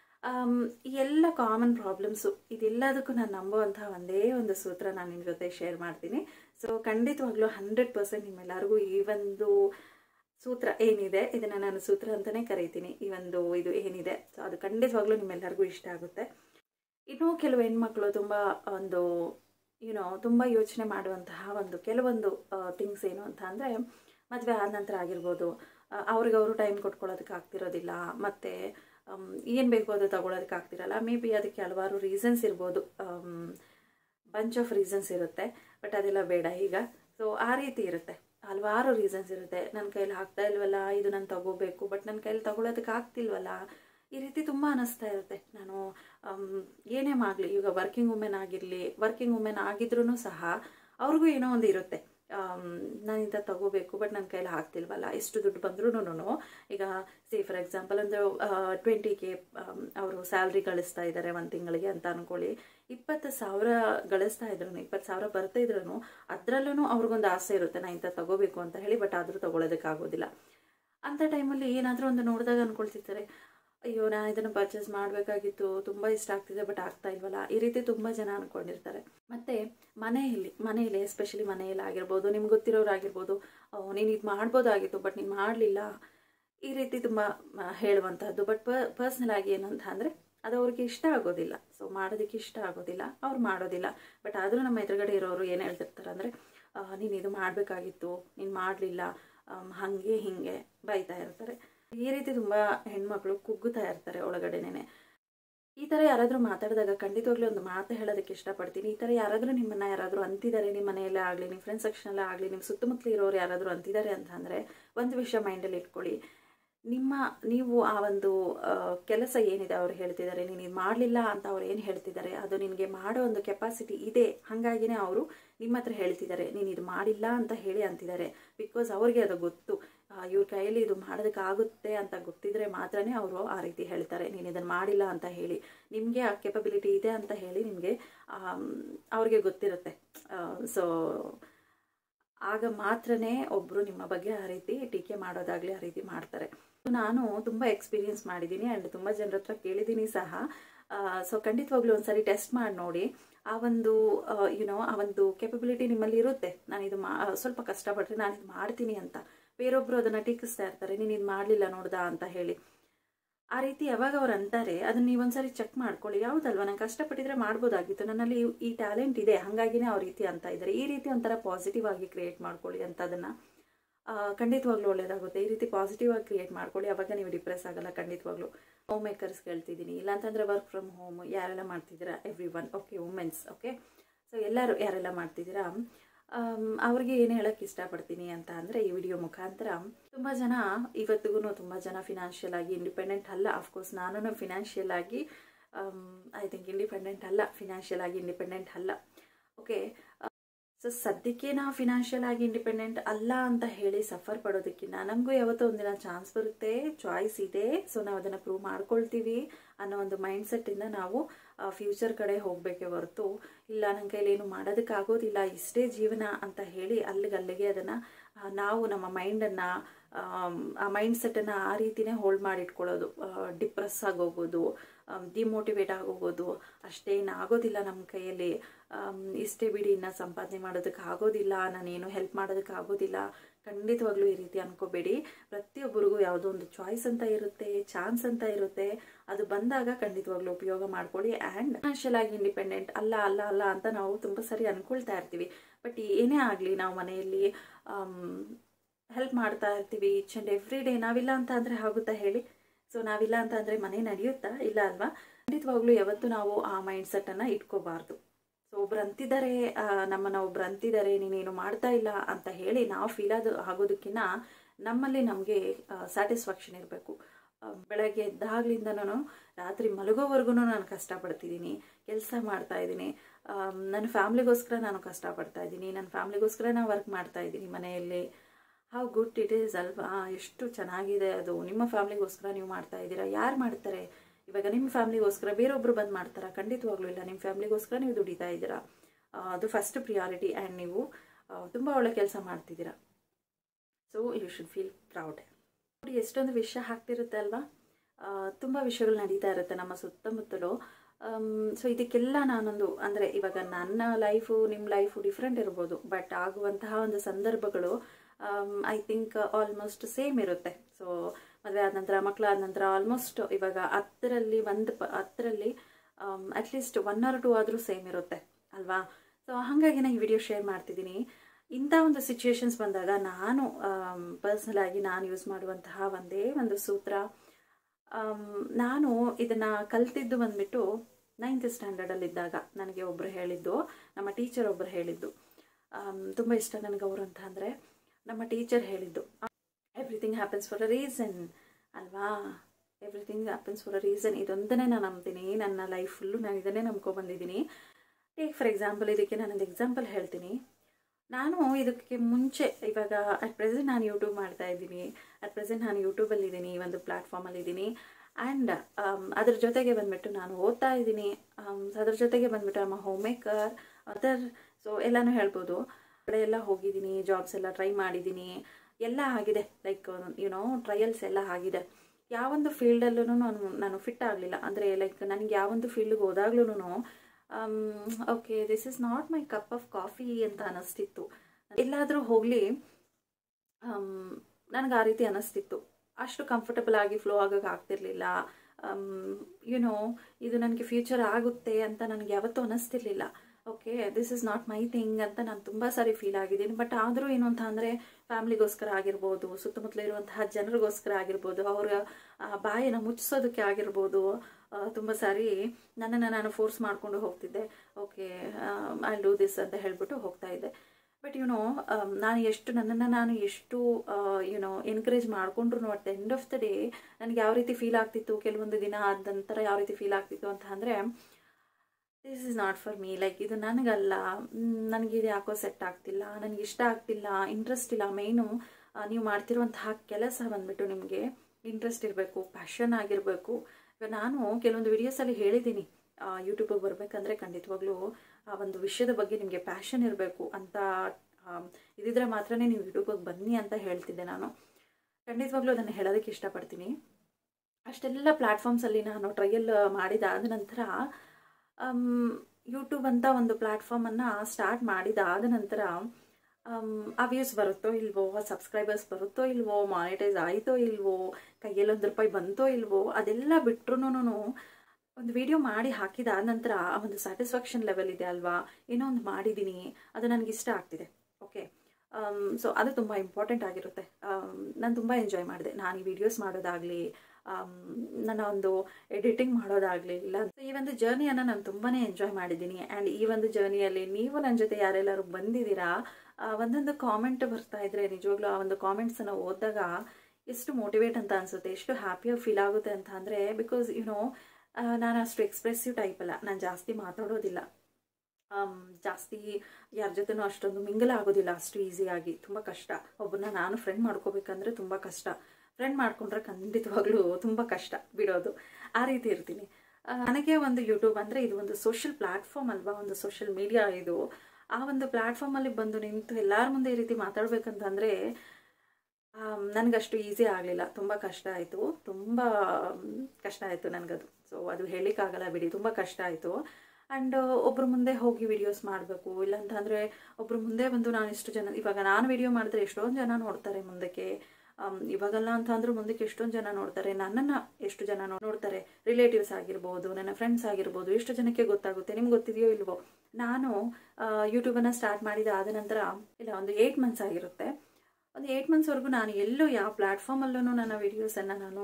ಈ ಎಲ್ಲ ಕಾಮನ್ ಪ್ರಾಬ್ಲಮ್ಸು, ಇದೆಲ್ಲದಕ್ಕೂ ನಾನು ನಂಬುವಂತಹ ಒಂದೇ ಒಂದು ಸೂತ್ರ ನಾನು ನಿಮ್ಮ ಜೊತೆ ಶೇರ್ ಮಾಡ್ತೀನಿ. ಸೊ ಖಂಡಿತವಾಗ್ಲೂ ಹಂಡ್ರೆಡ್ ಪರ್ಸೆಂಟ್ ನಿಮ್ಮೆಲ್ಲರಿಗೂ ಈ ಒಂದು ಸೂತ್ರ ಏನಿದೆ, ಇದನ್ನು ನಾನು ಸೂತ್ರ ಅಂತಲೇ ಕರೀತೀನಿ. ಈ ಒಂದು ಇದು ಏನಿದೆ, ಸೊ ಅದು ಖಂಡಿತವಾಗ್ಲೂ ನಿಮ್ಮೆಲ್ಲರಿಗೂ ಇಷ್ಟ ಆಗುತ್ತೆ. ಇನ್ನೂ ಕೆಲವು ಹೆಣ್ಮಕ್ಳು ತುಂಬ ಒಂದು ಯುನೋ ತುಂಬ ಯೋಚನೆ ಮಾಡುವಂತಹ ಒಂದು ಕೆಲವೊಂದು ಥಿಂಗ್ಸ್ ಏನು ಅಂತ ಅಂದರೆ, ಮದುವೆ ಆದ ನಂತರ ಆಗಿರ್ಬೋದು, ಅವ್ರಿಗೆ ಅವರು ಟೈಮ್ ಕೊಟ್ಕೊಳ್ಳೋದಕ್ಕೆ ಆಗ್ತಿರೋದಿಲ್ಲ, ಮತ್ತು ಏನು ಬೇಕು ಅದು ತಗೊಳ್ಳೋದಕ್ಕೆ ಆಗ್ತಿರಲ್ಲ. ಮೇ ಬಿ ಅದಕ್ಕೆ ಹಲವಾರು ರೀಸನ್ಸ್ ಇರ್ಬೋದು, ಬಂಚ್ ಆಫ್ ರೀಸನ್ಸ್ ಇರುತ್ತೆ. ಬಟ್ ಅದೆಲ್ಲ ಬೇಡ ಈಗ. ಸೊ ಆ ರೀತಿ ಇರುತ್ತೆ, ಹಲವಾರು ರೀಸನ್ಸ್ ಇರುತ್ತೆ. ನನ್ನ ಕೈಲಿ ಆಗ್ತಾ ಇಲ್ವಲ್ಲ, ಇದು ನಾನು ತಗೋಬೇಕು, ಬಟ್ ನನ್ನ ಕೈಲಿ ತಗೊಳ್ಳೋದಕ್ಕೆ ಆಗ್ತಿಲ್ವಲ್ಲ, ಈ ರೀತಿ ತುಂಬ ಅನ್ನಿಸ್ತಾ ಇರುತ್ತೆ. ನಾನು ಏನೇ ಮಾಡಲಿ, ಈಗ ವರ್ಕಿಂಗ್ ವುಮೆನ್ ಆಗಿರಲಿ, ವರ್ಕಿಂಗ್ ವುಮೆನ್ ಆಗಿದ್ರೂ ಸಹ ಅವ್ರಿಗೂ ಏನೋ ಒಂದು ಇರುತ್ತೆ, ನಾನಿಂತ ತಗೋಬೇಕು, ಬಟ್ ನನ್ನ ಕೈಲಿ ಆಗ್ತಿಲ್ವಲ್ಲ. ಎಷ್ಟು ದುಡ್ಡು ಬಂದ್ರೂ, ಈಗ ಸೇ ಫಾರ್ ಎಕ್ಸಾಂಪಲ್ ಒಂದು ಟ್ವೆಂಟಿ ಕೆ ಅವರು ಸ್ಯಾಲ್ರಿ ಗಳಿಸ್ತಾ ಇದ್ದಾರೆ ಒಂದು ತಿಂಗಳಿಗೆ ಅಂತ ಅಂದ್ಕೊಳ್ಳಿ. ಇಪ್ಪತ್ತು ಸಾವಿರ ಗಳಿಸ್ತಾ ಇದ್ರು, ಇಪ್ಪತ್ತು ಸಾವಿರ ಬರ್ತಾ ಇದ್ರು, ಅದರಲ್ಲೂ ಅವ್ರಿಗೊಂದು ಆಸೆ ಇರುತ್ತೆ, ನಾನು ಇಂಥ ತಗೋಬೇಕು ಅಂತ ಹೇಳಿ. ಬಟ್ ಆದರೂ ತಗೊಳ್ಳೋದಕ್ಕಾಗೋದಿಲ್ಲ. ಅಂಥ ಟೈಮಲ್ಲಿ ಏನಾದರೂ ಒಂದು ನೋಡಿದಾಗ ಅಂದ್ಕೊಳ್ತಿರ್ತಾರೆ, ಅಯ್ಯೋ ನಾನು ಇದನ್ನು ಪರ್ಚೇಸ್ ಮಾಡಬೇಕಾಗಿತ್ತು, ತುಂಬ ಇಷ್ಟ ಆಗ್ತಿದೆ, ಬಟ್ ಆಗ್ತಾ ಇಲ್ವಲ್ಲ, ಈ ರೀತಿ ತುಂಬ ಜನ ಅಂದ್ಕೊಂಡಿರ್ತಾರೆ. ಮತ್ತು ಮನೆಯಲ್ಲಿ ಮನೆಯಲ್ಲಿ ಎಸ್ಪೆಷಲಿ ಮನೆಯಲ್ಲಿ ಆಗಿರ್ಬೋದು, ನಿಮ್ಗೆ ಗೊತ್ತಿರೋರಾಗಿರ್ಬೋದು, ನೀನು ಇದು ಮಾಡ್ಬೋದಾಗಿತ್ತು ಬಟ್ ನೀನು ಮಾಡಲಿಲ್ಲ, ಈ ರೀತಿ ತುಂಬ ಹೇಳುವಂಥದ್ದು. ಬಟ್ ಪರ್ಸ್ನಲ್ ಆಗಿ ಏನು ಅಂತ ಅಂದರೆ, ಅದು ಅವ್ರಿಗೆ ಇಷ್ಟ ಆಗೋದಿಲ್ಲ. ಸೊ ಮಾಡೋದಕ್ಕೆ ಇಷ್ಟ ಆಗೋದಿಲ್ಲ, ಅವ್ರು ಮಾಡೋದಿಲ್ಲ. ಬಟ್ ಆದರೂ ನಮ್ಮ ಎದುರುಗಡೆ ಇರೋರು ಏನು ಹೇಳ್ತಿರ್ತಾರೆ ಅಂದರೆ, ನೀನು ಇದು ಮಾಡಬೇಕಾಗಿತ್ತು, ನೀನು ಮಾಡಲಿಲ್ಲ, ಹಾಗೆ ಹೀಗೆ ಬೈತಾ ಇರ್ತಾರೆ. ಈ ರೀತಿ ತುಂಬ ಹೆಣ್ಮಕ್ಳು ಕುಗ್ಗುತ್ತಾ ಇರ್ತಾರೆ ಒಳಗಡೆನೇ. ಈ ಥರ ಯಾರಾದರೂ ಮಾತಾಡಿದಾಗ ಖಂಡಿತವಾಗ್ಲೂ ಒಂದು ಮಾತು ಹೇಳೋದಕ್ಕೆ ಇಷ್ಟಪಡ್ತೀನಿ. ಈ ಥರ ಯಾರಾದರೂ ನಿಮ್ಮನ್ನು ಯಾರಾದರೂ ಅಂತಿದ್ದಾರೆ, ನಿಮ್ಮ ಮನೆಯಲ್ಲೇ ಆಗಲಿ, ನಿಮ್ಮ ಫ್ರೆಂಡ್ಸ್ ಸೆಕ್ಷನಲ್ಲೇ ಆಗಲಿ, ನಿಮ್ಮ ಸುತ್ತಮುತ್ತಲು ಇರೋರು ಯಾರಾದರೂ ಅಂತಿದ್ದಾರೆ ಅಂತ ಅಂದರೆ, ಒಂದು ವಿಷಯ ಮೈಂಡಲ್ಲಿ ಇಟ್ಕೊಳ್ಳಿ, ನಿಮ್ಮ ನೀವು ಆ ಒಂದು ಕೆಲಸ ಏನಿದೆ ಅವ್ರು ಹೇಳ್ತಿದ್ದಾರೆ, ನೀನು ಇದು ಮಾಡಲಿಲ್ಲ ಅಂತ ಅವ್ರು ಏನು ಹೇಳ್ತಿದ್ದಾರೆ, ಅದು ನಿನಗೆ ಮಾಡೋ ಒಂದು ಕೆಪಾಸಿಟಿ ಇದೆ, ಹಾಗಾಗಿನೇ ಅವರು ನಿಮ್ಮ ಹತ್ರ ಹೇಳ್ತಿದ್ದಾರೆ, ನೀನು ಇದು ಮಾಡಿಲ್ಲ ಅಂತ ಹೇಳಿ ಅಂತಿದ್ದಾರೆ. ಬಿಕಾಸ್ ಅವ್ರಿಗೆ ಅದು ಗೊತ್ತು, ಇವ್ರ ಕೈಯಲ್ಲಿ ಇದು ಮಾಡೋದಕ್ಕಾಗುತ್ತೆ ಅಂತ ಗೊತ್ತಿದ್ರೆ ಮಾತ್ರನೇ ಅವರು ಆ ರೀತಿ ಹೇಳ್ತಾರೆ, ನೀನು ಇದನ್ನು ಮಾಡಿಲ್ಲ ಅಂತ ಹೇಳಿ. ನಿಮಗೆ ಆ ಕೆಪಬಿಲಿಟಿ ಇದೆ ಅಂತ ಹೇಳಿ ನಿಮಗೆ ಅವ್ರಿಗೆ ಗೊತ್ತಿರುತ್ತೆ. ಸೊ ಆಗ ಮಾತ್ರನೇ ಒಬ್ಬರು ನಿಮ್ಮ ಬಗ್ಗೆ ಆ ರೀತಿ ಟೀಕೆ ಮಾಡೋದಾಗಲಿ ಆ ರೀತಿ ಮಾಡ್ತಾರೆ. ನಾನು ತುಂಬ ಎಕ್ಸ್ಪೀರಿಯನ್ಸ್ ಮಾಡಿದ್ದೀನಿ ಆ್ಯಂಡ್ ತುಂಬ ಜನರ ಹತ್ರ ಕೇಳಿದ್ದೀನಿ ಸಹ. ಸೊ ಖಂಡಿತವಾಗ್ಲೂ ಒಂದ್ಸರಿ ಟೆಸ್ಟ್ ಮಾಡಿ ನೋಡಿ. ಆ ಒಂದು ಯುನೋ ಆ ಒಂದು ಕೆಪಬಿಲಿಟಿ ನಿಮ್ಮಲ್ಲಿ ಇರುತ್ತೆ, ನಾನು ಇದು ಮಾ ಸ್ವಲ್ಪ ಕಷ್ಟಪಟ್ಟರೆ ನಾನು ಇದು ಮಾಡ್ತೀನಿ ಅಂತ. ಬೇರೊಬ್ಬರು ಅದನ್ನು ಟೀಕಿಸ್ತಾ ಇರ್ತಾರೆ, ನೀನು ಇದು ಮಾಡಲಿಲ್ಲ ನೋಡ್ದಾ ಅಂತ ಹೇಳಿ. ಆ ರೀತಿ ಯಾವಾಗ ಅವ್ರು ಅಂತಾರೆ ಅದನ್ನು ನೀವೊಂದ್ಸರಿ ಚೆಕ್ ಮಾಡ್ಕೊಳ್ಳಿ. ಯಾವುದಲ್ವ, ನಾನು ಕಷ್ಟಪಟ್ಟಿದ್ರೆ ಮಾಡ್ಬೋದಾಗಿತ್ತು, ನನ್ನಲ್ಲಿ ಈ ಟ್ಯಾಲೆಂಟ್ ಇದೆ, ಹಾಗಾಗಿನೇ ಆ ರೀತಿ ಅಂತ ಇದ್ದಾರೆ. ಈ ರೀತಿ ಒಂಥರ ಪಾಸಿಟಿವ್ ಆಗಿ ಕ್ರಿಯೇಟ್ ಮಾಡ್ಕೊಳ್ಳಿ ಅಂತ ಅದನ್ನು. ಖಂಡಿತವಾಗ್ಲೂ ಒಳ್ಳೇದಾಗುತ್ತೆ. ಈ ರೀತಿ ಪಾಸಿಟಿವ್ ಆಗಿ ಕ್ರಿಯೇಟ್ ಮಾಡ್ಕೊಳ್ಳಿ, ಅವಾಗ ನೀವು ಡಿಪ್ರೆಸ್ ಆಗಲ್ಲ. ಖಂಡಿತವಾಗ್ಲೂ ಹೋಮ್ ಮೇಕರ್ಸ್ ಹೇಳ್ತಿದ್ದೀನಿ, ಇಲ್ಲಾಂತಂದರೆ ವರ್ಕ್ ಫ್ರಮ್ ಹೋಮ್ ಯಾರೆಲ್ಲ ಮಾಡ್ತಿದ್ದೀರಾ, everyone, okay, women's, okay. So ಎಲ್ಲರೂ ಯಾರೆಲ್ಲ ಮಾಡ್ತಿದ್ದೀರಾ ಅವ್ರಿಗೆ ಏನು ಹೇಳೋಕ್ಕೆ ಇಷ್ಟಪಡ್ತೀನಿ ಅಂತ ಅಂದರೆ, ಈ ವಿಡಿಯೋ ಮುಖಾಂತರ ತುಂಬ ಜನ ಇವತ್ತಿಗೂ ತುಂಬ ಜನ ಫಿನಾನ್ಷಿಯಲ್ ಆಗಿ ಇಂಡಿಪೆಂಡೆಂಟ್ ಅಲ್ಲ. ಅಫ್ಕೋರ್ಸ್ ನಾನು ಫಿನಾನ್ಷಿಯಲ್ ಆಗಿ ಐ ಥಿಂಕ್ ಇಂಡಿಪೆಂಡೆಂಟ್ ಅಲ್ಲ, ಫಿನಾನ್ಷಿಯಲ್ ಆಗಿ ಇಂಡಿಪೆಂಡೆಂಟ್ ಅಲ್ಲ, ಓಕೆ. ಸೊ ಸದ್ಯಕ್ಕೆ ನಾವು ಫಿನಾನ್ಷಿಯಲ್ ಆಗಿ ಇಂಡಿಪೆಂಡೆಂಟ್ ಅಲ್ಲ ಅಂತ ಹೇಳಿ ಸಫರ್ ಪಡೋದಕ್ಕಿಂತ ನಮಗೂ ಯಾವತ್ತೋ ಒಂದಿನ ಚಾನ್ಸ್ ಬರುತ್ತೆ, ಚಾಯ್ಸ್ ಇದೆ, ಸೊ ನಾವು ಅದನ್ನು ಪ್ರೂವ್ ಮಾಡ್ಕೊಳ್ತೀವಿ ಅನ್ನೋ ಒಂದು ಮೈಂಡ್ಸೆಟ್ಟಿಂದ ನಾವು ಫ್ಯೂಚರ್ ಕಡೆ ಹೋಗಬೇಕೇ ಹೊರತು, ಇಲ್ಲ ನನ್ನ ಕೈಲಿ ಏನು ಮಾಡೋದಕ್ಕಾಗೋದಿಲ್ಲ, ಇಷ್ಟೇ ಜೀವನ ಅಂತ ಹೇಳಿ ಅಲ್ಲಿಗಲ್ಲಿಗೆ ಅದನ್ನು ನಾವು ನಮ್ಮ ಮೈಂಡನ್ನು ಆ ಮೈಂಡ್ಸೆಟ್ಟನ್ನು ಆ ರೀತಿಯೇ ಹೋಲ್ಡ್ ಮಾಡಿಟ್ಕೊಳ್ಳೋದು, ಡಿಪ್ರೆಸ್ ಆಗೋಗೋದು, ಡಿಮೋಟಿವೇಟ್ ಆಗೋಗೋದು, ಅಷ್ಟೇನು ಆಗೋದಿಲ್ಲ ನಮ್ಮ ಕೈಯಲ್ಲಿ, ಇಷ್ಟೇ ಬಿಡಿ ಇನ್ನು ಸಂಪಾದನೆ ಮಾಡೋದಕ್ಕೆ ಆಗೋದಿಲ್ಲ, ನಾನೇನು ಹೆಲ್ಪ್ ಮಾಡೋದಕ್ಕೆ ಆಗೋದಿಲ್ಲ. ಖಂಡಿತವಾಗ್ಲೂ ಈ ರೀತಿ ಅನ್ಕೋಬೇಡಿ. ಪ್ರತಿಯೊಬ್ಬರಿಗೂ ಯಾವುದೋ ಒಂದು ಚಾಯ್ಸ್ ಅಂತ ಇರುತ್ತೆ, ಚಾನ್ಸ್ ಅಂತ ಇರುತ್ತೆ. ಅದು ಬಂದಾಗ ಖಂಡಿತವಾಗ್ಲೂ ಉಪಯೋಗ ಮಾಡ್ಕೊಳ್ಳಿ. ಆ್ಯಂಡ್ ಫಿನಾನ್ಷಿಯಲ್ ಆಗಿ ಇಂಡಿಪೆಂಡೆಂಟ್ ಅಲ್ಲ ಅಲ್ಲ ಅಲ್ಲ ಅಂತ ನಾವು ತುಂಬ ಸರಿ ಅನ್ಕೊಳ್ತಾ ಇರ್ತೀವಿ. ಬಟ್ ಏನೇ ಆಗಲಿ ನಾವು ಮನೆಯಲ್ಲಿ ಹೆಲ್ಪ್ ಮಾಡ್ತಾ ಇರ್ತೀವಿ ಈಚ್ ಆ್ಯಂಡ್ ಎವ್ರಿ ಡೇ. ನಾವಿಲ್ಲ ಅಂತ ಅಂದರೆ ಆಗುತ್ತಾ ಹೇಳಿ? ಸೊ ನಾವಿಲ್ಲ ಅಂತ ಅಂದರೆ ಮನೆ ನಡೆಯುತ್ತಾ? ಇಲ್ಲ ಅಲ್ವಾ? ಖಂಡಿತವಾಗ್ಲೂ ಯಾವತ್ತೂ ನಾವು ಆ ಮೈಂಡ್ಸೆಟ್ಟನ್ನು ಇಟ್ಕೋಬಾರ್ದು. ಸೊ ಒಬ್ರು ಅಂತಿದ್ದಾರೆ, ನಮ್ಮನ್ನು ಒಬ್ರು ಅಂತಿದ್ದಾರೆ ನೀನೇನು ಮಾಡ್ತಾ ಇಲ್ಲ ಅಂತ ಹೇಳಿ ನಾವು ಫೀಲ್ ಆದ ಆಗೋದಕ್ಕಿಂತ ನಮ್ಮಲ್ಲಿ ನಮಗೆ ಸ್ಯಾಟಿಸ್ಫ್ಯಾಕ್ಷನ್ ಇರಬೇಕು. ಬೆಳಗ್ಗೆ ಎದ್ದಾಗ್ಲಿಂದ ನಾನು ರಾತ್ರಿ ಮಲಗೋವರೆಗೂ ನಾನು ಕಷ್ಟಪಡ್ತಿದ್ದೀನಿ, ಕೆಲಸ ಮಾಡ್ತಾ ಇದ್ದೀನಿ, ನನ್ನ ಫ್ಯಾಮ್ಲಿಗೋಸ್ಕರ ನಾನು ಕಷ್ಟಪಡ್ತಾ ಇದ್ದೀನಿ, ನನ್ನ ಫ್ಯಾಮ್ಲಿಗೋಸ್ಕರ ನಾನು ವರ್ಕ್ ಮಾಡ್ತಾ ಇದ್ದೀನಿ ಮನೆಯಲ್ಲಿ. ಹೌ ಗುಡ್ ಇಟ್ ಈಸ್ ಅಲ್ವಾ? ಎಷ್ಟು ಚೆನ್ನಾಗಿದೆ ಅದು. ನಿಮ್ಮ ಫ್ಯಾಮ್ಲಿಗೋಸ್ಕರ ನೀವು ಮಾಡ್ತಾ ಇದ್ದೀರಾ. ಯಾರು ಮಾಡ್ತಾರೆ ಇವಾಗ? ನಿಮ್ಮ ಫ್ಯಾಮ್ಲಿಗೋಸ್ಕರ ಬೇರೊಬ್ಬರು ಬಂದು ಮಾಡ್ತಾರಾ? ಖಂಡಿತವಾಗ್ಲೂ ಇಲ್ಲ. ನಿಮ್ಮ ಫ್ಯಾಮ್ಲಿಗೋಸ್ಕರ ನೀವು ದುಡಿತಾ ಇದ್ದೀರಾ, ಅದು ಫಸ್ಟ್ ಪ್ರಿಯಾರಿಟಿ. ಆ್ಯಂಡ್ ನೀವು ತುಂಬ ಒಳ್ಳೆ ಕೆಲಸ ಮಾಡ್ತಿದ್ದೀರಾ. So you should feel proud. ನೋಡಿ ಎಷ್ಟೊಂದು ವಿಷಯ ಆಗ್ತಿರುತ್ತೆ ಅಲ್ವಾ? ತುಂಬ ವಿಷಯಗಳು ನಡೀತಾ ಇರುತ್ತೆ ನಮ್ಮ ಸುತ್ತಮುತ್ತಲು. ಸೊ ಇದಕ್ಕೆಲ್ಲ ನಾನೊಂದು ಅಂದರೆ ಇವಾಗ ನನ್ನ ಲೈಫು ನಿಮ್ಮ ಲೈಫು ಡಿಫ್ರೆಂಟ್ ಇರ್ಬೋದು, ಬಟ್ ಆಗುವಂತಹ ಒಂದು ಸಂದರ್ಭಗಳು ಐ ಥಿಂಕ್ ಆಲ್ಮೋಸ್ಟ್ ಸೇಮ್ ಇರುತ್ತೆ. ಸೊ ಮದುವೆ ಆದ ನಂತರ, ಮಕ್ಕಳಾದ ನಂತರ ಆಲ್ಮೋಸ್ಟ್ ಇವಾಗ ಹತ್ತರಲ್ಲಿ ಒಂದು ಪ ಹತ್ತರಲ್ಲಿ ಅಟ್ಲೀಸ್ಟ್ ಒನ್ ಆರ್ ಟೂ ಆದರೂ ಸೇಮ್ ಇರುತ್ತೆ ಅಲ್ವಾ? ಸೊ ಹಾಗಾಗಿ ನಾನು ಈ ವಿಡಿಯೋ ಶೇರ್ ಮಾಡ್ತಿದ್ದೀನಿ. ಇಂಥ ಒಂದು ಸಿಚುವೇಶನ್ಸ್ ಬಂದಾಗ ನಾನು ಪರ್ಸ್ನಲ್ ಆಗಿ ನಾನು ಯೂಸ್ ಮಾಡುವಂತಹ ಒಂದೇ ಒಂದು ಸೂತ್ರ, ನಾನು ಇದನ್ನು ಕಲ್ತಿದ್ದು ಬಂದ್ಬಿಟ್ಟು ನೈನ್ತ್ ಸ್ಟ್ಯಾಂಡರ್ಡಲ್ಲಿದ್ದಾಗ ನನಗೆ ಒಬ್ಬರು ಹೇಳಿದ್ದು, ನಮ್ಮ ಟೀಚರ್ ಒಬ್ಬರು ಹೇಳಿದ್ದು. ತುಂಬ ಇಷ್ಟ ನನಗೆ ಅವರು ಅಂತ ಅಂದರೆ, ನಮ್ಮ ಟೀಚರ್ ಹೇಳಿದ್ದು, everything happens for a reason ಅಲ್ವಾ? Everything happens for a reason. ಇದೊಂದನ್ನೇ ನಾನು ನಂಬ್ತೀನಿ ನನ್ನ ಲೈಫ್ ಫುಲ್ಲು. ನಾನು ಇದನ್ನೇ ನಂಬ್ಕೊಬಂದಿದ್ದೀನಿ. ಟೇಕ್ ಫಾರ್ ಎಕ್ಸಾಂಪಲ್, ಇದಕ್ಕೆ ನಾನೊಂದು ಎಕ್ಸಾಂಪಲ್ ಹೇಳ್ತೀನಿ. ನಾನು ಇದಕ್ಕೆ ಮುಂಚೆ ಇವಾಗ ಅಟ್ ಪ್ರೆಸೆಂಟ್ ನಾನು ಯೂಟ್ಯೂಬ್ ಮಾಡ್ತಾ ಇದ್ದೀನಿ, ಅಟ್ ಪ್ರೆಸೆಂಟ್ ನಾನು ಯೂಟ್ಯೂಬಲ್ಲಿದ್ದೀನಿ, ಒಂದು ಪ್ಲ್ಯಾಟ್ಫಾರ್ಮಲ್ಲಿದ್ದೀನಿ. ಆ್ಯಂಡ್ ಅದ್ರ ಜೊತೆಗೆ ಬಂದುಬಿಟ್ಟು ನಾನು ಓದ್ತಾ ಇದ್ದೀನಿ, ಅದ್ರ ಜೊತೆಗೆ ಬಂದುಬಿಟ್ಟು ನಮ್ಮ ಹೋಮ್ ಮೇಕರ್ ಅದರ್. ಸೊ ಎಲ್ಲನೂ ಹೇಳ್ಬೋದು. ಕಡೆ ಎಲ್ಲ ಹೋಗಿದ್ದೀನಿ, ಜಾಬ್ಸ್ ಎಲ್ಲ ಟ್ರೈ ಮಾಡಿದ್ದೀನಿ, ಎಲ್ಲ ಆಗಿದೆ. ಲೈಕ್ ಯುನೋ ಟ್ರಯಲ್ಸ್ ಎಲ್ಲ ಆಗಿದೆ. ಯಾವೊಂದು ಫೀಲ್ಡಲ್ಲೂ ನಾನು ನಾನು ಫಿಟ್ ಆಗಲಿಲ್ಲ. ಅಂದರೆ ಲೈಕ್ ನನಗೆ ಯಾವೊಂದು ಫೀಲ್ಡ್ಗೆ ಹೋದಾಗ್ಲೂ okay this is not my cup of coffee ಅಂತ ಅನ್ನಿಸ್ತಿತ್ತು. ಎಲ್ಲಾದರೂ ಹೋಗಲಿ ನನಗೆ ಆ ರೀತಿ ಅನ್ನಿಸ್ತಿತ್ತು. ಅಷ್ಟು ಕಂಫರ್ಟಬಲ್ ಆಗಿ ಫ್ಲೋ ಆಗೋಕೆ ಆಗ್ತಿರ್ಲಿಲ್ಲ. ಯುನೋ ಇದು ನನಗೆ ಫ್ಯೂಚರ್ ಆಗುತ್ತೆ ಅಂತ ನನಗೆ ಯಾವತ್ತೂ ಅನ್ನಿಸ್ತಿರ್ಲಿಲ್ಲ. Okay this is not my thing ಅಂತ ನಾನು ತುಂಬ ಸಾರಿ ಫೀಲ್ ಆಗಿದ್ದೀನಿ. ಬಟ್ ಆದರೂ ಏನು ಅಂತ ಅಂದರೆ ಫ್ಯಾಮ್ಲಿಗೋಸ್ಕರ ಆಗಿರ್ಬೋದು, ಸುತ್ತಮುತ್ತಲಿರುವಂತಹ ಜನರಿಗೋಸ್ಕರ ಆಗಿರ್ಬೋದು, ಅವರ ಬಾಯನ್ನು ಮುಚ್ಚಿಸೋದಕ್ಕೆ ಆಗಿರ್ಬೋದು, ತುಂಬ ಸಾರಿ ನನ್ನನ್ನು ನಾನು ಫೋರ್ಸ್ ಮಾಡಿಕೊಂಡು ಹೋಗ್ತಿದ್ದೆ. ಓಕೆ ಐ ಡೂ ದಿಸ್ ಅಂತ ಹೇಳ್ಬಿಟ್ಟು ಹೋಗ್ತಾ ಇದ್ದೆ. ಬಟ್ ಯುನೋ ನಾನು ಎಷ್ಟು ನನ್ನನ್ನು ನಾನು ಎಷ್ಟು ಯುನೋ ಎನ್ಕರೇಜ್ ಮಾಡಿಕೊಂಡ್ರು at the end of the day ನನಗೆ ಯಾವ ರೀತಿ ಫೀಲ್ ಆಗ್ತಿತ್ತು, ಕೆಲವೊಂದು ದಿನ ಆದ ನಂತರ ಯಾವ ರೀತಿ ಫೀಲ್ ಆಗ್ತಿತ್ತು ಅಂತ ಅಂದರೆ, this is not for me, like ಇದು ನನಗಲ್ಲ, ನನಗಿದು ಯಾಕೋ ಸೆಟ್ ಆಗ್ತಿಲ್ಲ, ನನಗೆ ಇಷ್ಟ ಆಗ್ತಿಲ್ಲ, ಇಂಟ್ರೆಸ್ಟ್ ಇಲ್ಲ. ಮೇಯ್ನು ನೀವು ಮಾಡ್ತಿರುವಂತಹ ಕೆಲಸ ಬಂದ್ಬಿಟ್ಟು ನಿಮಗೆ ಇಂಟ್ರೆಸ್ಟ್ ಇರಬೇಕು, ಪ್ಯಾಷನ್ ಆಗಿರಬೇಕು. ಈಗ ನಾನು ಕೆಲವೊಂದು ವಿಡಿಯೋಸಲ್ಲಿ ಹೇಳಿದ್ದೀನಿ, ಯೂಟ್ಯೂಬಿಗೆ ಬರಬೇಕಂದ್ರೆ ಖಂಡಿತವಾಗ್ಲೂ ಆ ಒಂದು ವಿಷಯದ ಬಗ್ಗೆ ನಿಮಗೆ ಪ್ಯಾಷನ್ ಇರಬೇಕು ಅಂತ ಇದಿದ್ರೆ ಮಾತ್ರನೇ ನೀವು ಯೂಟ್ಯೂಬಿಗೆ ಬನ್ನಿ ಅಂತ ಹೇಳ್ತಿದ್ದೆ. ನಾನು ಖಂಡಿತವಾಗ್ಲೂ ಅದನ್ನು ಹೇಳೋದಕ್ಕೆ ಇಷ್ಟಪಡ್ತೀನಿ. ಅಷ್ಟೆಲ್ಲ ಪ್ಲ್ಯಾಟ್ಫಾರ್ಮ್ಸಲ್ಲಿ ನಾನು ಟ್ರಯಲ್ ಮಾಡಿದಾದ ನಂತರ ಯೂಟ್ಯೂಬ್ ಅಂತ ಒಂದು ಪ್ಲ್ಯಾಟ್ಫಾರ್ಮನ್ನು ಸ್ಟಾರ್ಟ್ ಮಾಡಿದಾದ ನಂತರ ಆ ವ್ಯೂಸ್ ಬರುತ್ತೋ ಇಲ್ವೋ, ಸಬ್ಸ್ಕ್ರೈಬರ್ಸ್ ಬರುತ್ತೋ ಇಲ್ವೋ, ಮಾನಿಟೈಸ್ ಆಯಿತೋ ಇಲ್ವೋ, ಕೈಯಲ್ಲಿ ಒಂದು ರೂಪಾಯಿ ಬಂತೋ ಇಲ್ವೋ, ಅದೆಲ್ಲ ಬಿಟ್ರೂ ಒಂದು ವಿಡಿಯೋ ಮಾಡಿ ಹಾಕಿದಾದ ನಂತರ ಆ ಒಂದು ಸ್ಯಾಟಿಸ್ಫ್ಯಾಕ್ಷನ್ ಲೆವೆಲ್ ಇದೆ ಅಲ್ವಾ, ಏನೋ ಒಂದು ಮಾಡಿದ್ದೀನಿ, ಅದು ನನಗೆ ಇಷ್ಟ ಆಗ್ತಿದೆ. ಓಕೆ, ಸೊ ಅದು ತುಂಬ ಇಂಪಾರ್ಟೆಂಟ್ ಆಗಿರುತ್ತೆ. ನಾನು ತುಂಬ ಎಂಜಾಯ್ ಮಾಡಿದೆ ನಾನು ಈ ವಿಡಿಯೋಸ್ ಮಾಡೋದಾಗಲಿ, ನನ್ನ ಒಂದು ಎಡಿಟಿಂಗ್ ಮಾಡೋದಾಗಲಿ ಇಲ್ಲ. ಈ ಒಂದು ಜರ್ನಿಯನ್ನು ನಾನು ತುಂಬಾ ಎಂಜಾಯ್ ಮಾಡಿದ್ದೀನಿ. ಆ್ಯಂಡ್ ಈ ಒಂದು ಜರ್ನಿಯಲ್ಲಿ ನೀವು ನನ್ನ ಜೊತೆ ಯಾರೆಲ್ಲರೂ ಬಂದಿದ್ದೀರಾ, ಒಂದೊಂದು ಕಾಮೆಂಟ್ ಬರ್ತಾ ಇದ್ರೆ ನಿಜವಾಗ್ಲೂ ಆ ಒಂದು ಕಾಮೆಂಟ್ಸನ್ನು ಓದಿದಾಗ ಎಷ್ಟು ಮೋಟಿವೇಟ್ ಅಂತ ಅನಿಸುತ್ತೆ, ಎಷ್ಟು ಹ್ಯಾಪಿಯಾಗಿ ಫೀಲ್ ಆಗುತ್ತೆ ಅಂತ ಅಂದರೆ, ಬಿಕಾಸ್ ಯುನೋ ನಾನು ಅಷ್ಟು ಎಕ್ಸ್ಪ್ರೆಸಿವ್ ಟೈಪ್ ಅಲ್ಲ, ನಾನು ಜಾಸ್ತಿ ಮಾತಾಡೋದಿಲ್ಲ, ಜಾಸ್ತಿ ಯಾರ ಜೊತೆನೂ ಅಷ್ಟೊಂದು ಮಿಂಗಲ್ ಆಗೋದಿಲ್ಲ ಅಷ್ಟು ಈಸಿಯಾಗಿ. ತುಂಬ ಕಷ್ಟ. ಒಬ್ಬರನ್ನ ನಾನು ಫ್ರೆಂಡ್ ಮಾಡ್ಕೋಬೇಕಂದ್ರೆ ತುಂಬ ಕಷ್ಟ, ಫ್ರೆಂಡ್ ಮಾಡ್ಕೊಂಡ್ರೆ ಖಂಡಿತವಾಗ್ಲೂ ತುಂಬ ಕಷ್ಟ ಬಿಡೋದು, ಆ ರೀತಿ ಇರ್ತೀನಿ. ನನಗೆ ಒಂದು ಯೂಟ್ಯೂಬ್ ಅಂದರೆ ಇದು ಒಂದು ಸೋಷಿಯಲ್ ಪ್ಲ್ಯಾಟ್ಫಾರ್ಮ್ ಅಲ್ವಾ, ಒಂದು ಸೋಷಿಯಲ್ ಮೀಡಿಯಾ ಇದು. ಆ ಒಂದು ಪ್ಲ್ಯಾಟ್ಫಾರ್ಮಲ್ಲಿ ಬಂದು ನಿಂತು ಎಲ್ಲರ ಮುಂದೆ ಈ ರೀತಿ ಮಾತಾಡ್ಬೇಕಂತಂದರೆ ನನಗಷ್ಟು ಈಸಿ ಆಗಲಿಲ್ಲ, ತುಂಬ ಕಷ್ಟ ಆಯಿತು, ತುಂಬ ಕಷ್ಟ ಆಯಿತು ನನಗದು. ಸೊ ಅದು ಹೇಳಲಿಕ್ಕಾಗಲ್ಲ ಬಿಡಿ, ತುಂಬ ಕಷ್ಟ ಆಯಿತು. ಆ್ಯಂಡ್ ಒಬ್ಬರ ಮುಂದೆ ಹೋಗಿ ವಿಡಿಯೋಸ್ ಮಾಡಬೇಕು, ಇಲ್ಲಾಂತಂದರೆ ಒಬ್ಬರ ಮುಂದೆ ಬಂದು ನಾನು ಇಷ್ಟು ಜನ, ಇವಾಗ ನಾನು ವಿಡಿಯೋ ಮಾಡಿದ್ರೆ ಎಷ್ಟೊಂದು ಜನ ನೋಡ್ತಾರೆ ಮುಂದಕ್ಕೆ, ಇವಾಗಲ್ಲ ಅಂತ ಅಂದರೂ ಮುಂದಕ್ಕೆ ಎಷ್ಟೊಂದು ಜನ ನೋಡ್ತಾರೆ, ನನ್ನನ್ನು ಎಷ್ಟು ಜನ ನೋಡ್ತಾರೆ, ರಿಲೇಟಿವ್ಸ್ ಆಗಿರ್ಬೋದು, ನನ್ನ ಫ್ರೆಂಡ್ಸ್ ಆಗಿರ್ಬೋದು, ಎಷ್ಟು ಜನಕ್ಕೆ ಗೊತ್ತಾಗುತ್ತೆ, ನಿಮ್ಗೆ ಗೊತ್ತಿದೆಯೋ ಇಲ್ವೋ. ನಾನು ಯೂಟ್ಯೂಬನ್ನು ಸ್ಟಾರ್ಟ್ ಮಾಡಿದ ಆದ ನಂತರ ಇಲ್ಲ ಒಂದು ಏಯ್ಟ್ ಮಂತ್ಸ್ ಆಗಿರುತ್ತೆ. ಒಂದು ಏಯ್ಟ್ ಮಂತ್ಸ್ವರೆಗೂ ನಾನು ಎಲ್ಲೂ ಯಾವ ಪ್ಲ್ಯಾಟ್ಫಾರ್ಮಲ್ಲೂ ನನ್ನ ವೀಡಿಯೋಸನ್ನು ನಾನು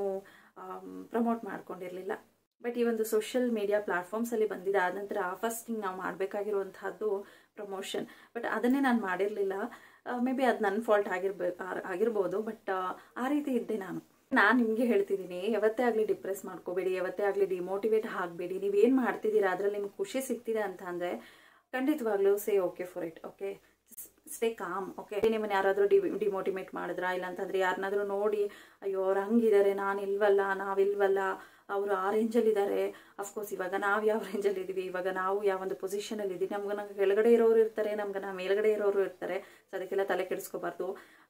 ಪ್ರಮೋಟ್ ಮಾಡ್ಕೊಂಡಿರಲಿಲ್ಲ. ಬಟ್ ಈ ಒಂದು ಸೋಷಿಯಲ್ ಮೀಡಿಯಾ ಪ್ಲ್ಯಾಟ್ಫಾರ್ಮ್ಸಲ್ಲಿ ಬಂದಿದ್ದ ಆದ ನಂತರ ಫಸ್ಟಿಂಗ್ ನಾವು ಮಾಡಬೇಕಾಗಿರುವಂತಹದ್ದು ಪ್ರಮೋಷನ್. ಬಟ್ ಅದನ್ನೇ ನಾನು ಮಾಡಿರಲಿಲ್ಲ. ಮೇ ಬಿ ಅದು ನನ್ನ ಫಾಲ್ಟ್ ಆಗಿರ್ಬೇಕು ಆಗಿರ್ಬೋದು ಬಟ್ ಆ ರೀತಿ ಇದ್ದೆ ನಾನು. ನಾನು ನಿಮಗೆ ಹೇಳ್ತಿದ್ದೀನಿ, ಯಾವತ್ತೇ ಆಗಲಿ ಡಿಪ್ರೆಸ್ ಮಾಡ್ಕೋಬೇಡಿ, ಯಾವತ್ತೇ ಆಗಲಿ ಡಿಮೋಟಿವೇಟ್ ಆಗಬೇಡಿ. ನೀವೇನು ಮಾಡ್ತಿದ್ದೀರಾ ಅದರಲ್ಲಿ ನಿಮ್ಗೆ ಖುಷಿ ಸಿಗ್ತಿದೆ ಅಂತ ಅಂದರೆ ಖಂಡಿತವಾಗ್ಲೂ say okay for it. Okay, stay calm. Okay, ನಿಮ್ಮನ್ನು ಯಾರಾದರೂ ಡಿ ಡಿಮೋಟಿವೇಟ್ ಮಾಡಿದ್ರಾ, ಇಲ್ಲಾಂತಂದರೆ ಯಾರನ್ನಾದರೂ ನೋಡಿ ಅಯ್ಯೋ ಅವ್ರು ಹಂಗಿದ್ದಾರೆ, ನಾನು ಇಲ್ವಲ್ಲ, ನಾವಿಲ್ವಲ್ಲ, ಅವರು ಆ ರೇಂಜಲ್ಲಿದ್ದಾರೆ. ಅಫ್ಕೋರ್ಸ್ ಇವಾಗ ನಾವು ಯಾವ ರೇಂಜಲ್ಲಿ ಇದ್ದೀವಿ, ಇವಾಗ ನಾವು ಯಾವೊಂದು ಪೊಸಿಷನಲ್ಲಿ ಇದ್ದೀವಿ, ನಮ್ಗೆ ನಮ್ಗೆ ಕೆಳಗಡೆ ಇರೋರು ಇರ್ತಾರೆ, ನಮ್ಗೆ ನಾವು ಮೇಲ್ಗಡೆ ಇರೋರು ಇರ್ತಾರೆ. ಸೊ ಅದಕ್ಕೆಲ್ಲ ತಲೆ ಕೆಡಿಸ್ಕೋಬಾರ್ದು.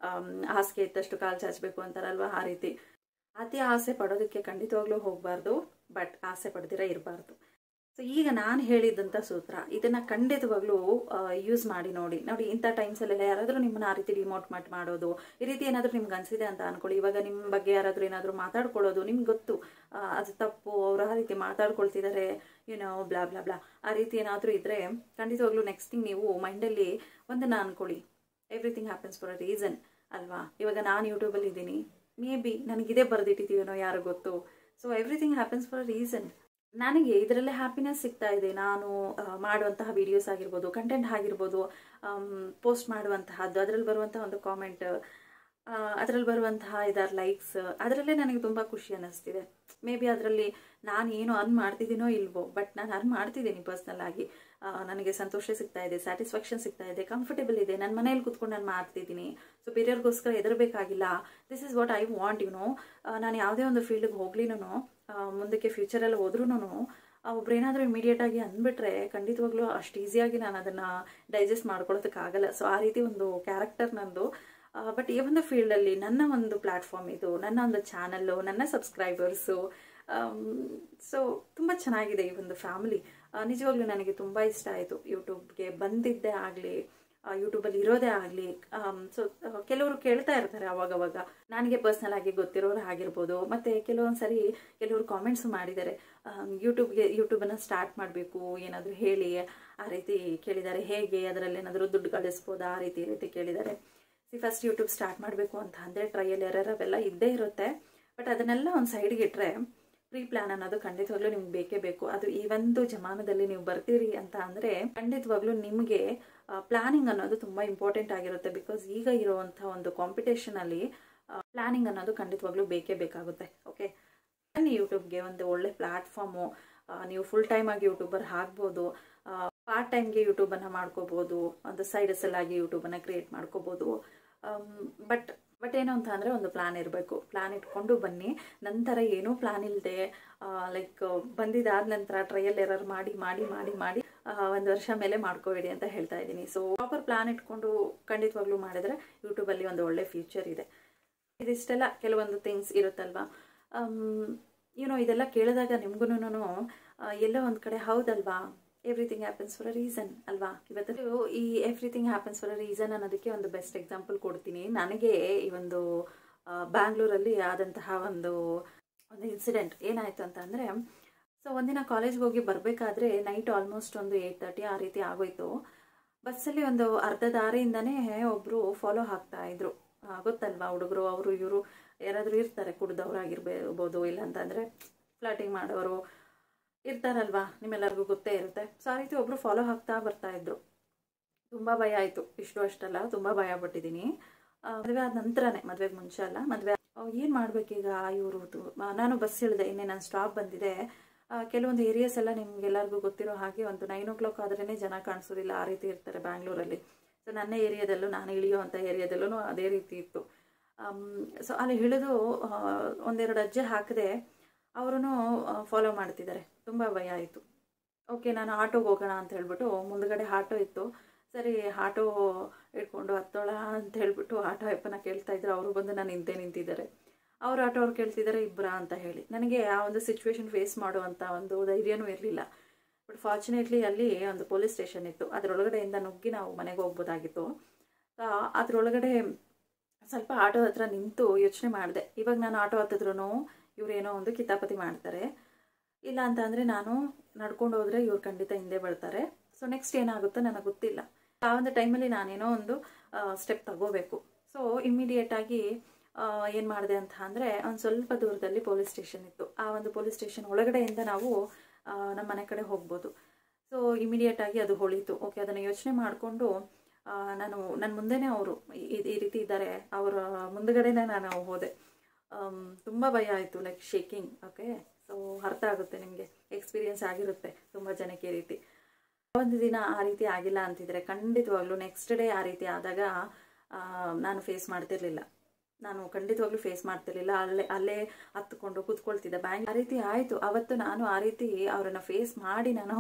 ಹಾಸಿಗೆ ಇದ್ದಷ್ಟು ಕಾಲು ಚಾಚಬೇಕು ಅಂತಾರಲ್ವ, ಆ ರೀತಿ ಅತಿ ಆಸೆ ಪಡೋದಕ್ಕೆ ಖಂಡಿತವಾಗ್ಲೂ ಹೋಗಬಾರ್ದು, ಬಟ್ ಆಸೆ ಪಡ್ದಿರ ಇರಬಾರ್ದು. ಸೊ ಈಗ ನಾನು ಹೇಳಿದಂಥ ಸೂತ್ರ ಇದನ್ನು ಖಂಡಿತವಾಗ್ಲೂ ಯೂಸ್ ಮಾಡಿ ನೋಡಿ. ನೋಡಿ ಇಂಥ ಟೈಮ್ಸಲ್ಲೆಲ್ಲ ಯಾರಾದರೂ ನಿಮ್ಮನ್ನು ಆ ರೀತಿ ಡಿಮೋಟಿವೇಟ್ ಮಾಡೋದು, ಈ ರೀತಿ ಏನಾದರೂ ನಿಮ್ಗೆ ಅನಿಸಿದೆ ಅಂತ ಅಂದ್ಕೊಳ್ಳಿ. ಇವಾಗ ನಿಮ್ಮ ಬಗ್ಗೆ ಯಾರಾದರೂ ಏನಾದರೂ ಮಾತಾಡ್ಕೊಳ್ಳೋದು, ನಿಮ್ಗೆ ಗೊತ್ತು ಅದು ತಪ್ಪು, ಅವರು ಆ ರೀತಿ ಮಾತಾಡ್ಕೊಳ್ತಿದ್ದಾರೆ, ಏನೋ ಬ್ಲಾ ಬ್ಲಾ ಬ್ಲಾ, ಆ ರೀತಿ ಏನಾದರೂ ಇದ್ದರೆ ಖಂಡಿತವಾಗ್ಲೂ ನೆಕ್ಸ್ಟ್ ಥಿಂಗ್ ನೀವು ಮೈಂಡಲ್ಲಿ ಒಂದನ್ನು ಅಂದ್ಕೊಳ್ಳಿ, everything happens for a reason ಅಲ್ವಾ. ಇವಾಗ ನಾನು ಯೂಟ್ಯೂಬಲ್ಲಿ ಇದ್ದೀನಿ, ಮೇ ಬಿ ನನಗಿದೇ ಬರೆದಿಟ್ಟಿದ್ದೀವೇನೋ ಯಾರು ಗೊತ್ತು. So everything happens for a reason. ನನಗೆ ಇದರಲ್ಲೇ ಹ್ಯಾಪಿನೆಸ್ ಸಿಗ್ತಾ ಇದೆ. ನಾನು ಮಾಡುವಂತಹ ವಿಡಿಯೋಸ್ ಆಗಿರ್ಬೋದು, ಕಂಟೆಂಟ್ ಆಗಿರ್ಬೋದು, ಪೋಸ್ಟ್ ಮಾಡುವಂತಹದ್ದು, ಅದರಲ್ಲಿ ಬರುವಂತಹ ಒಂದು ಕಾಮೆಂಟ್, ಅದರಲ್ಲಿ ಬರುವಂತಹ ಇದಾರ ಲೈಕ್ಸ್, ಅದರಲ್ಲೇ ನನಗೆ ತುಂಬ ಖುಷಿ ಅನ್ನಿಸ್ತಿದೆ. ಮೇ ಬಿ ಅದರಲ್ಲಿ ನಾನು ಏನು ಅರ್ನ್ ಮಾಡ್ತಿದ್ದೀನೋ ಇಲ್ವೋ, ಬಟ್ ನಾನು ಅರ್ನ್ ಮಾಡ್ತಿದ್ದೀನಿ ಪರ್ಸ್ನಲ್ ಆಗಿ. ನನಗೆ ಸಂತೋಷ ಸಿಗ್ತಾ ಇದೆ, ಸ್ಯಾಟಿಸ್ಫ್ಯಾಕ್ಷನ್ ಸಿಗ್ತಾ ಇದೆ, ಕಂಫರ್ಟೇಬಲ್ ಇದೆ. ನನ್ನ ಮನೇಲಿ ಕೂತ್ಕೊಂಡು ನಾನು ಮಾಡ್ತಿದ್ದೀನಿ. ಸೊ ಬೇರೆಯವ್ರಿಗೋಸ್ಕರ ಹೆದರಬೇಕಾಗಿಲ್ಲ. This is what I want you know. ನಾನು ಯಾವುದೇ ಒಂದು ಫೀಲ್ಡ್ಗೆ ಹೋಗ್ಲಿನೂ, ಮುಂದಕ್ಕೆ ಫ್ಯೂಚರಲ್ಲಿ ಹೋದ್ರೂ ಒಬ್ರೇನಾದರೂ ಇಮಿಡಿಯೇಟಾಗಿ ಅಂದ್ಬಿಟ್ರೆ ಖಂಡಿತವಾಗ್ಲೂ ಅಷ್ಟು ಈಸಿಯಾಗಿ ನಾನು ಅದನ್ನು ಡೈಜೆಸ್ಟ್ ಮಾಡ್ಕೊಳ್ಳೋದಕ್ಕಾಗಲ್ಲ. ಸೊ ಆ ರೀತಿ ಒಂದು ಕ್ಯಾರೆಕ್ಟರ್ ನಂದು. ಬಟ್ ಈ ಒಂದು ಫೀಲ್ಡಲ್ಲಿ ನನ್ನ ಒಂದು ಪ್ಲ್ಯಾಟ್ಫಾರ್ಮ್ ಇದು, ನನ್ನ ಒಂದು ಚಾನಲ್ಲು, ನನ್ನ ಸಬ್ಸ್ಕ್ರೈಬರ್ಸು, ಸೊ ತುಂಬ ಚೆನ್ನಾಗಿದೆ ಈ ಒಂದು ಫ್ಯಾಮಿಲಿ. ನಿಜವಾಗ್ಲೂ ನನಗೆ ತುಂಬ ಇಷ್ಟ ಆಯಿತು. ಯೂಟ್ಯೂಬ್ಗೆ ಬಂದಿದ್ದೇ ಆಗಲಿ, ಯೂಟ್ಯೂಬಲ್ಲಿ ಇರೋದೇ ಆಗಲಿ. ಸೊ ಕೆಲವರು ಕೇಳ್ತಾ ಇರ್ತಾರೆ ಅವಾಗವಾಗ, ನನಗೆ ಪರ್ಸ್ನಲ್ ಆಗಿ ಗೊತ್ತಿರೋರು ಆಗಿರ್ಬೋದು. ಮತ್ತು ಕೆಲವೊಂದು ಸರಿ ಕೆಲವರು ಕಾಮೆಂಟ್ಸು ಮಾಡಿದ್ದಾರೆ, ಯೂಟ್ಯೂಬ್ಗೆ ಯೂಟ್ಯೂಬನ್ನು ಸ್ಟಾರ್ಟ್ ಮಾಡಬೇಕು ಏನಾದರೂ ಹೇಳಿ ಆ ರೀತಿ ಕೇಳಿದ್ದಾರೆ. ಹೇಗೆ ಅದರಲ್ಲಿ ಏನಾದರೂ ದುಡ್ಡು ಗಳಿಸ್ಬೋದಾ ಆ ರೀತಿ ರೀತಿ ಕೇಳಿದ್ದಾರೆ. ಸಿ ಫಸ್ಟ್ ಯೂಟ್ಯೂಬ್ ಸ್ಟಾರ್ಟ್ ಮಾಡಬೇಕು ಅಂತ ಅಂದರೆ ಟ್ರಯಲ್ ಎರರ್ ಅವೆಲ್ಲ ಇದ್ದೇ ಇರುತ್ತೆ. ಬಟ್ ಅದನ್ನೆಲ್ಲ ಒಂದು ಸೈಡ್ಗೆ ಇಟ್ಟರೆ ಪ್ರೀ ಪ್ಲಾನ್ ಅನ್ನೋದು ಖಂಡಿತವಾಗ್ಲೂ ನಿಮ್ಗೆ ಬೇಕೇ ಬೇಕು. ಅದು ಈ ಒಂದು ಜಮಾನದಲ್ಲಿ ನೀವು ಬರ್ತೀರಿ ಅಂತ ಅಂದರೆ ಖಂಡಿತವಾಗ್ಲೂ ನಿಮಗೆ ಪ್ಲಾನಿಂಗ್ ಅನ್ನೋದು ತುಂಬ ಇಂಪಾರ್ಟೆಂಟ್ ಆಗಿರುತ್ತೆ. ಬಿಕಾಸ್ ಈಗ ಇರುವಂಥ ಒಂದು ಕಾಂಪಿಟೇಷನಲ್ಲಿ ಪ್ಲಾನಿಂಗ್ ಅನ್ನೋದು ಖಂಡಿತವಾಗ್ಲೂ ಬೇಕೇ ಬೇಕಾಗುತ್ತೆ. ಓಕೆ, ಯೂಟ್ಯೂಬ್ಗೆ ಒಂದು ಒಳ್ಳೆ ಪ್ಲಾಟ್ಫಾರ್ಮು. ನೀವು ಫುಲ್ ಟೈಮ್ ಆಗಿ ಯೂಟ್ಯೂಬರ್ ಆಗ್ಬೋದು, ಪಾರ್ಟ್ ಟೈಮ್ಗೆ ಯೂಟ್ಯೂಬನ್ನು ಮಾಡ್ಕೋಬೋದು, ಒಂದು ಸೈಡ್ ಎಸ್ ಆಗಿ ಯೂಟ್ಯೂಬನ್ನು ಕ್ರಿಯೇಟ್ ಮಾಡ್ಕೋಬೋದು. ಬಟ್ ಬಟ್ ಏನು ಅಂತ ಅಂದರೆ ಒಂದು ಪ್ಲಾನ್ ಇರಬೇಕು. ಪ್ಲಾನ್ ಇಟ್ಕೊಂಡು ಬನ್ನಿ. ನಂತರ ಏನೂ ಪ್ಲಾನ್ ಇಲ್ಲದೆ ಲೈಕ್ ಬಂದಿದ್ದಾದ ನಂತರ ಟ್ರಯಲ್ ಎರರ್ ಮಾಡಿ ಮಾಡಿ ಮಾಡಿ ಮಾಡಿ ಒಂದು ವರ್ಷ ಮೇಲೆ ಮಾಡ್ಕೋಬೇಡಿ ಅಂತ ಹೇಳ್ತಾ ಇದ್ದೀನಿ. ಸೊ ಪ್ರಾಪರ್ ಪ್ಲಾನ್ ಇಟ್ಕೊಂಡು ಖಂಡಿತವಾಗ್ಲೂ ಮಾಡಿದ್ರೆ ಯೂಟ್ಯೂಬಲ್ಲಿ ಒಂದು ಒಳ್ಳೆ ಫ್ಯೂಚರ್ ಇದೆ. ಇದಿಷ್ಟೆಲ್ಲ ಕೆಲವೊಂದು ಥಿಂಗ್ಸ್ ಇರುತ್ತಲ್ವಾ, ಏನೋ ಇದೆಲ್ಲ ಕೇಳಿದಾಗ ನಿಮ್ಗೂ ಎಲ್ಲ ಒಂದು ಕಡೆ ಹೌದಲ್ವಾ, everything happens for a reason ಅಲ್ವಾ. ಇವತ್ತು ಈ everything happens for a reason ಅನ್ನೋದಕ್ಕೆ ಒಂದು ಬೆಸ್ಟ್ ಎಕ್ಸಾಂಪಲ್ ಕೊಡ್ತೀನಿ. ನನಗೆ ಈ ಒಂದು ಬ್ಯಾಂಗ್ಳೂರಲ್ಲಿ ಆದಂತಹ ಒಂದು ಒಂದು ಇನ್ಸಿಡೆಂಟ್ ಏನಾಯಿತು ಅಂತ ಅಂದರೆ, ಸೊ ಒಂದಿನ ಕಾಲೇಜ್ಗೆ ಹೋಗಿ ಬರಬೇಕಾದ್ರೆ ನೈಟ್ ಆಲ್ಮೋಸ್ಟ್ ಒಂದು ಏಯ್ಟ್ ತರ್ಟಿ ಆ ರೀತಿ ಆಗೋಯ್ತು. ಬಸ್ಸಲ್ಲಿ ಒಂದು ಅರ್ಧ ದಾರಿಯಿಂದನೇ ಒಬ್ಬರು ಫಾಲೋ ಆಗ್ತಾ ಇದ್ರು. ಗೊತ್ತಲ್ವಾ, ಹುಡುಗರು ಅವರು ಇವರು ಯಾರಾದರೂ ಇರ್ತಾರೆ, ಕುಡ್ದವ್ರಾಗಿರ್ಬೋದು, ಇಲ್ಲ ಅಂತಂದರೆ ಫ್ಲಾಟಿಂಗ್ ಮಾಡೋರು ಇರ್ತಾರಲ್ವಾ, ನಿಮ್ಮೆಲ್ಲರಿಗೂ ಗೊತ್ತೇ ಇರುತ್ತೆ. ಸೊ ಆ ರೀತಿ ಒಬ್ಬರು ಫಾಲೋ ಆಗ್ತಾ ಬರ್ತಾ ಇದ್ರು. ತುಂಬ ಭಯ ಆಯಿತು. ಇಷ್ಟು ಅಷ್ಟಲ್ಲ, ತುಂಬ ಭಯ ಪಟ್ಟಿದ್ದೀನಿ. ಮದುವೆ ಆದ ನಂತರನೇ, ಮದುವೆಗೆ ಮುಂಚೆ ಅಲ್ಲ, ಮದುವೆ ಏನು ಮಾಡಬೇಕೀಗ ಇವರು. ನಾನು ಬಸ್ ಇಳಿದೆ, ಇನ್ನೇ ನನ್ನ ಸ್ಟಾಪ್ ಬಂದಿದೆ. ಕೆಲವೊಂದು ಏರಿಯಾಸ್ ಎಲ್ಲ ನಿಮ್ಗೆಲ್ಲರಿಗೂ ಗೊತ್ತಿರೋ ಹಾಗೆ ಒಂದು ನೈನ್ ಓ ಕ್ಲಾಕ್ ಆದ್ರೇ ಜನ ಕಾಣಿಸೋದಿಲ್ಲ, ಆ ರೀತಿ ಇರ್ತಾರೆ ಬ್ಯಾಂಗ್ಳೂರಲ್ಲಿ. ಸೊ ನನ್ನ ಏರಿಯಾದಲ್ಲೂ, ನಾನು ಇಳಿಯೋ ಅಂಥ ಏರಿಯಾದಲ್ಲೂ ಅದೇ ರೀತಿ ಇತ್ತು. ಸೊ ಅಲ್ಲಿ ಇಳಿದು ಒಂದೆರಡು ಅಜ್ಜೆ ಹಾಕಿದೆ, ಅವರೂ ಫಾಲೋ ಮಾಡ್ತಿದ್ದಾರೆ. ತುಂಬ ಭಯ ಆಯಿತು. ಓಕೆ, ನಾನು ಆಟೋಗೆ ಹೋಗೋಣ ಅಂತ ಹೇಳ್ಬಿಟ್ಟು ಮುಂದ್ಗಡೆ ಆಟೋ ಇತ್ತು. ಸರಿ, ಆಟೋ ಇಟ್ಕೊಂಡು ಹತ್ತೋಳ ಅಂತ ಹೇಳ್ಬಿಟ್ಟು ಆಟೋ ಅಪ್ಪನ ಕೇಳ್ತಾ ಇದ್ರು. ಅವರು ಬಂದು ನಾನು ನಿಂತೇ ನಿಂತಿದ್ದಾರೆ. ಅವ್ರು ಆಟೋ ಅವ್ರು ಕೇಳ್ತಿದ್ದಾರೆ ಇಬ್ಬರಾ ಅಂತ ಹೇಳಿ. ನನಗೆ ಆ ಒಂದು ಸಿಚುವೇಶನ್ ಫೇಸ್ ಮಾಡುವಂಥ ಒಂದು ಧೈರ್ಯನೂ ಇರಲಿಲ್ಲ. ಬಟ್ ಫಾರ್ಚುನೇಟ್ಲಿ ಅಲ್ಲಿ ಒಂದು ಪೊಲೀಸ್ ಸ್ಟೇಷನ್ ಇತ್ತು. ಅದರೊಳಗಡೆಯಿಂದ ನುಗ್ಗಿ ನಾವು ಮನೆಗೆ ಹೋಗ್ಬೋದಾಗಿತ್ತು. ಅದರೊಳಗಡೆ ಸ್ವಲ್ಪ ಆಟೋ ಹತ್ರ ನಿಂತು ಯೋಚನೆ ಮಾಡಿದೆ, ಇವಾಗ ನಾನು ಆಟೋ ಹತ್ತಿದ್ರೂ ಇವರೇನೋ ಒಂದು ಕಿತಾಪತಿ ಮಾಡ್ತಾರೆ, ಇಲ್ಲ ಅಂತ ಅಂದರೆ ನಾನು ನಡ್ಕೊಂಡು ಹೋದರೆ ಇವ್ರು ಖಂಡಿತ ಹಿಂದೆ ಬರ್ತಾರೆ. ಸೊ ನೆಕ್ಸ್ಟ್ ಏನಾಗುತ್ತೋ ನನಗೆ ಗೊತ್ತಿಲ್ಲ. ಆ ಒಂದು ಟೈಮಲ್ಲಿ ನಾನೇನೋ ಒಂದು ಸ್ಟೆಪ್ ತಗೋಬೇಕು. ಸೊ ಇಮ್ಮಿಡಿಯೇಟಾಗಿ ಏನು ಮಾಡಿದೆ ಅಂತ ಅಂದರೆ, ಒಂದು ಸ್ವಲ್ಪ ದೂರದಲ್ಲಿ ಪೊಲೀಸ್ ಸ್ಟೇಷನ್ ಇತ್ತು. ಆ ಒಂದು ಪೊಲೀಸ್ ಸ್ಟೇಷನ್ ಒಳಗಡೆಯಿಂದ ನಾವು ನಮ್ಮ ಮನೆ ಕಡೆ ಹೋಗ್ಬೋದು. ಸೊ ಇಮಿಡಿಯೇಟಾಗಿ ಅದು ಹೊಳಿತು. ಓಕೆ, ಅದನ್ನು ಯೋಚನೆ ಮಾಡಿಕೊಂಡು ನಾನು ನನ್ನ ಮುಂದೆನೇ ಅವರು ಈ ರೀತಿ ಇದ್ದಾರೆ, ಅವರ ಮುಂದುಗಡೆನೇ ನಾನು ಹೋದೆ. ತುಂಬ ಭಯ ಆಯಿತು, ಲೈಕ್ ಶೇಕಿಂಗ್. ಓಕೆ, ಸೊ ಅರ್ಥ ಆಗುತ್ತೆ ನಿಮಗೆ, ಎಕ್ಸ್ಪೀರಿಯನ್ಸ್ ಆಗಿರುತ್ತೆ ತುಂಬ ಜನಕ್ಕೆ ಈ ರೀತಿ. ಒಂದು ದಿನ ಆ ರೀತಿ ಆಗಿಲ್ಲ ಅಂತಿದ್ರೆ ಖಂಡಿತವಾಗ್ಲೂ ನೆಕ್ಸ್ಟ್ ಡೇ ಆ ರೀತಿ ಆದಾಗ ನಾನು ಫೇಸ್ ಮಾಡ್ತಿರ್ಲಿಲ್ಲ. ನಾನು ಖಂಡಿತವಾಗ್ಲೂ ಫೇಸ್ ಮಾಡ್ತಿರ್ಲಿಲ್ಲ. ಅಲ್ಲೇ ಅಲ್ಲೇ ಹತ್ಕೊಂಡು ಕೂತ್ಕೊಳ್ತಿದ್ದೆ. ಬ್ಯಾಂಕ್ ಆ ರೀತಿ ಆಯಿತು. ಅವತ್ತು ನಾನು ಆ ರೀತಿ ಅವರನ್ನು ಫೇಸ್ ಮಾಡಿ ನಾನು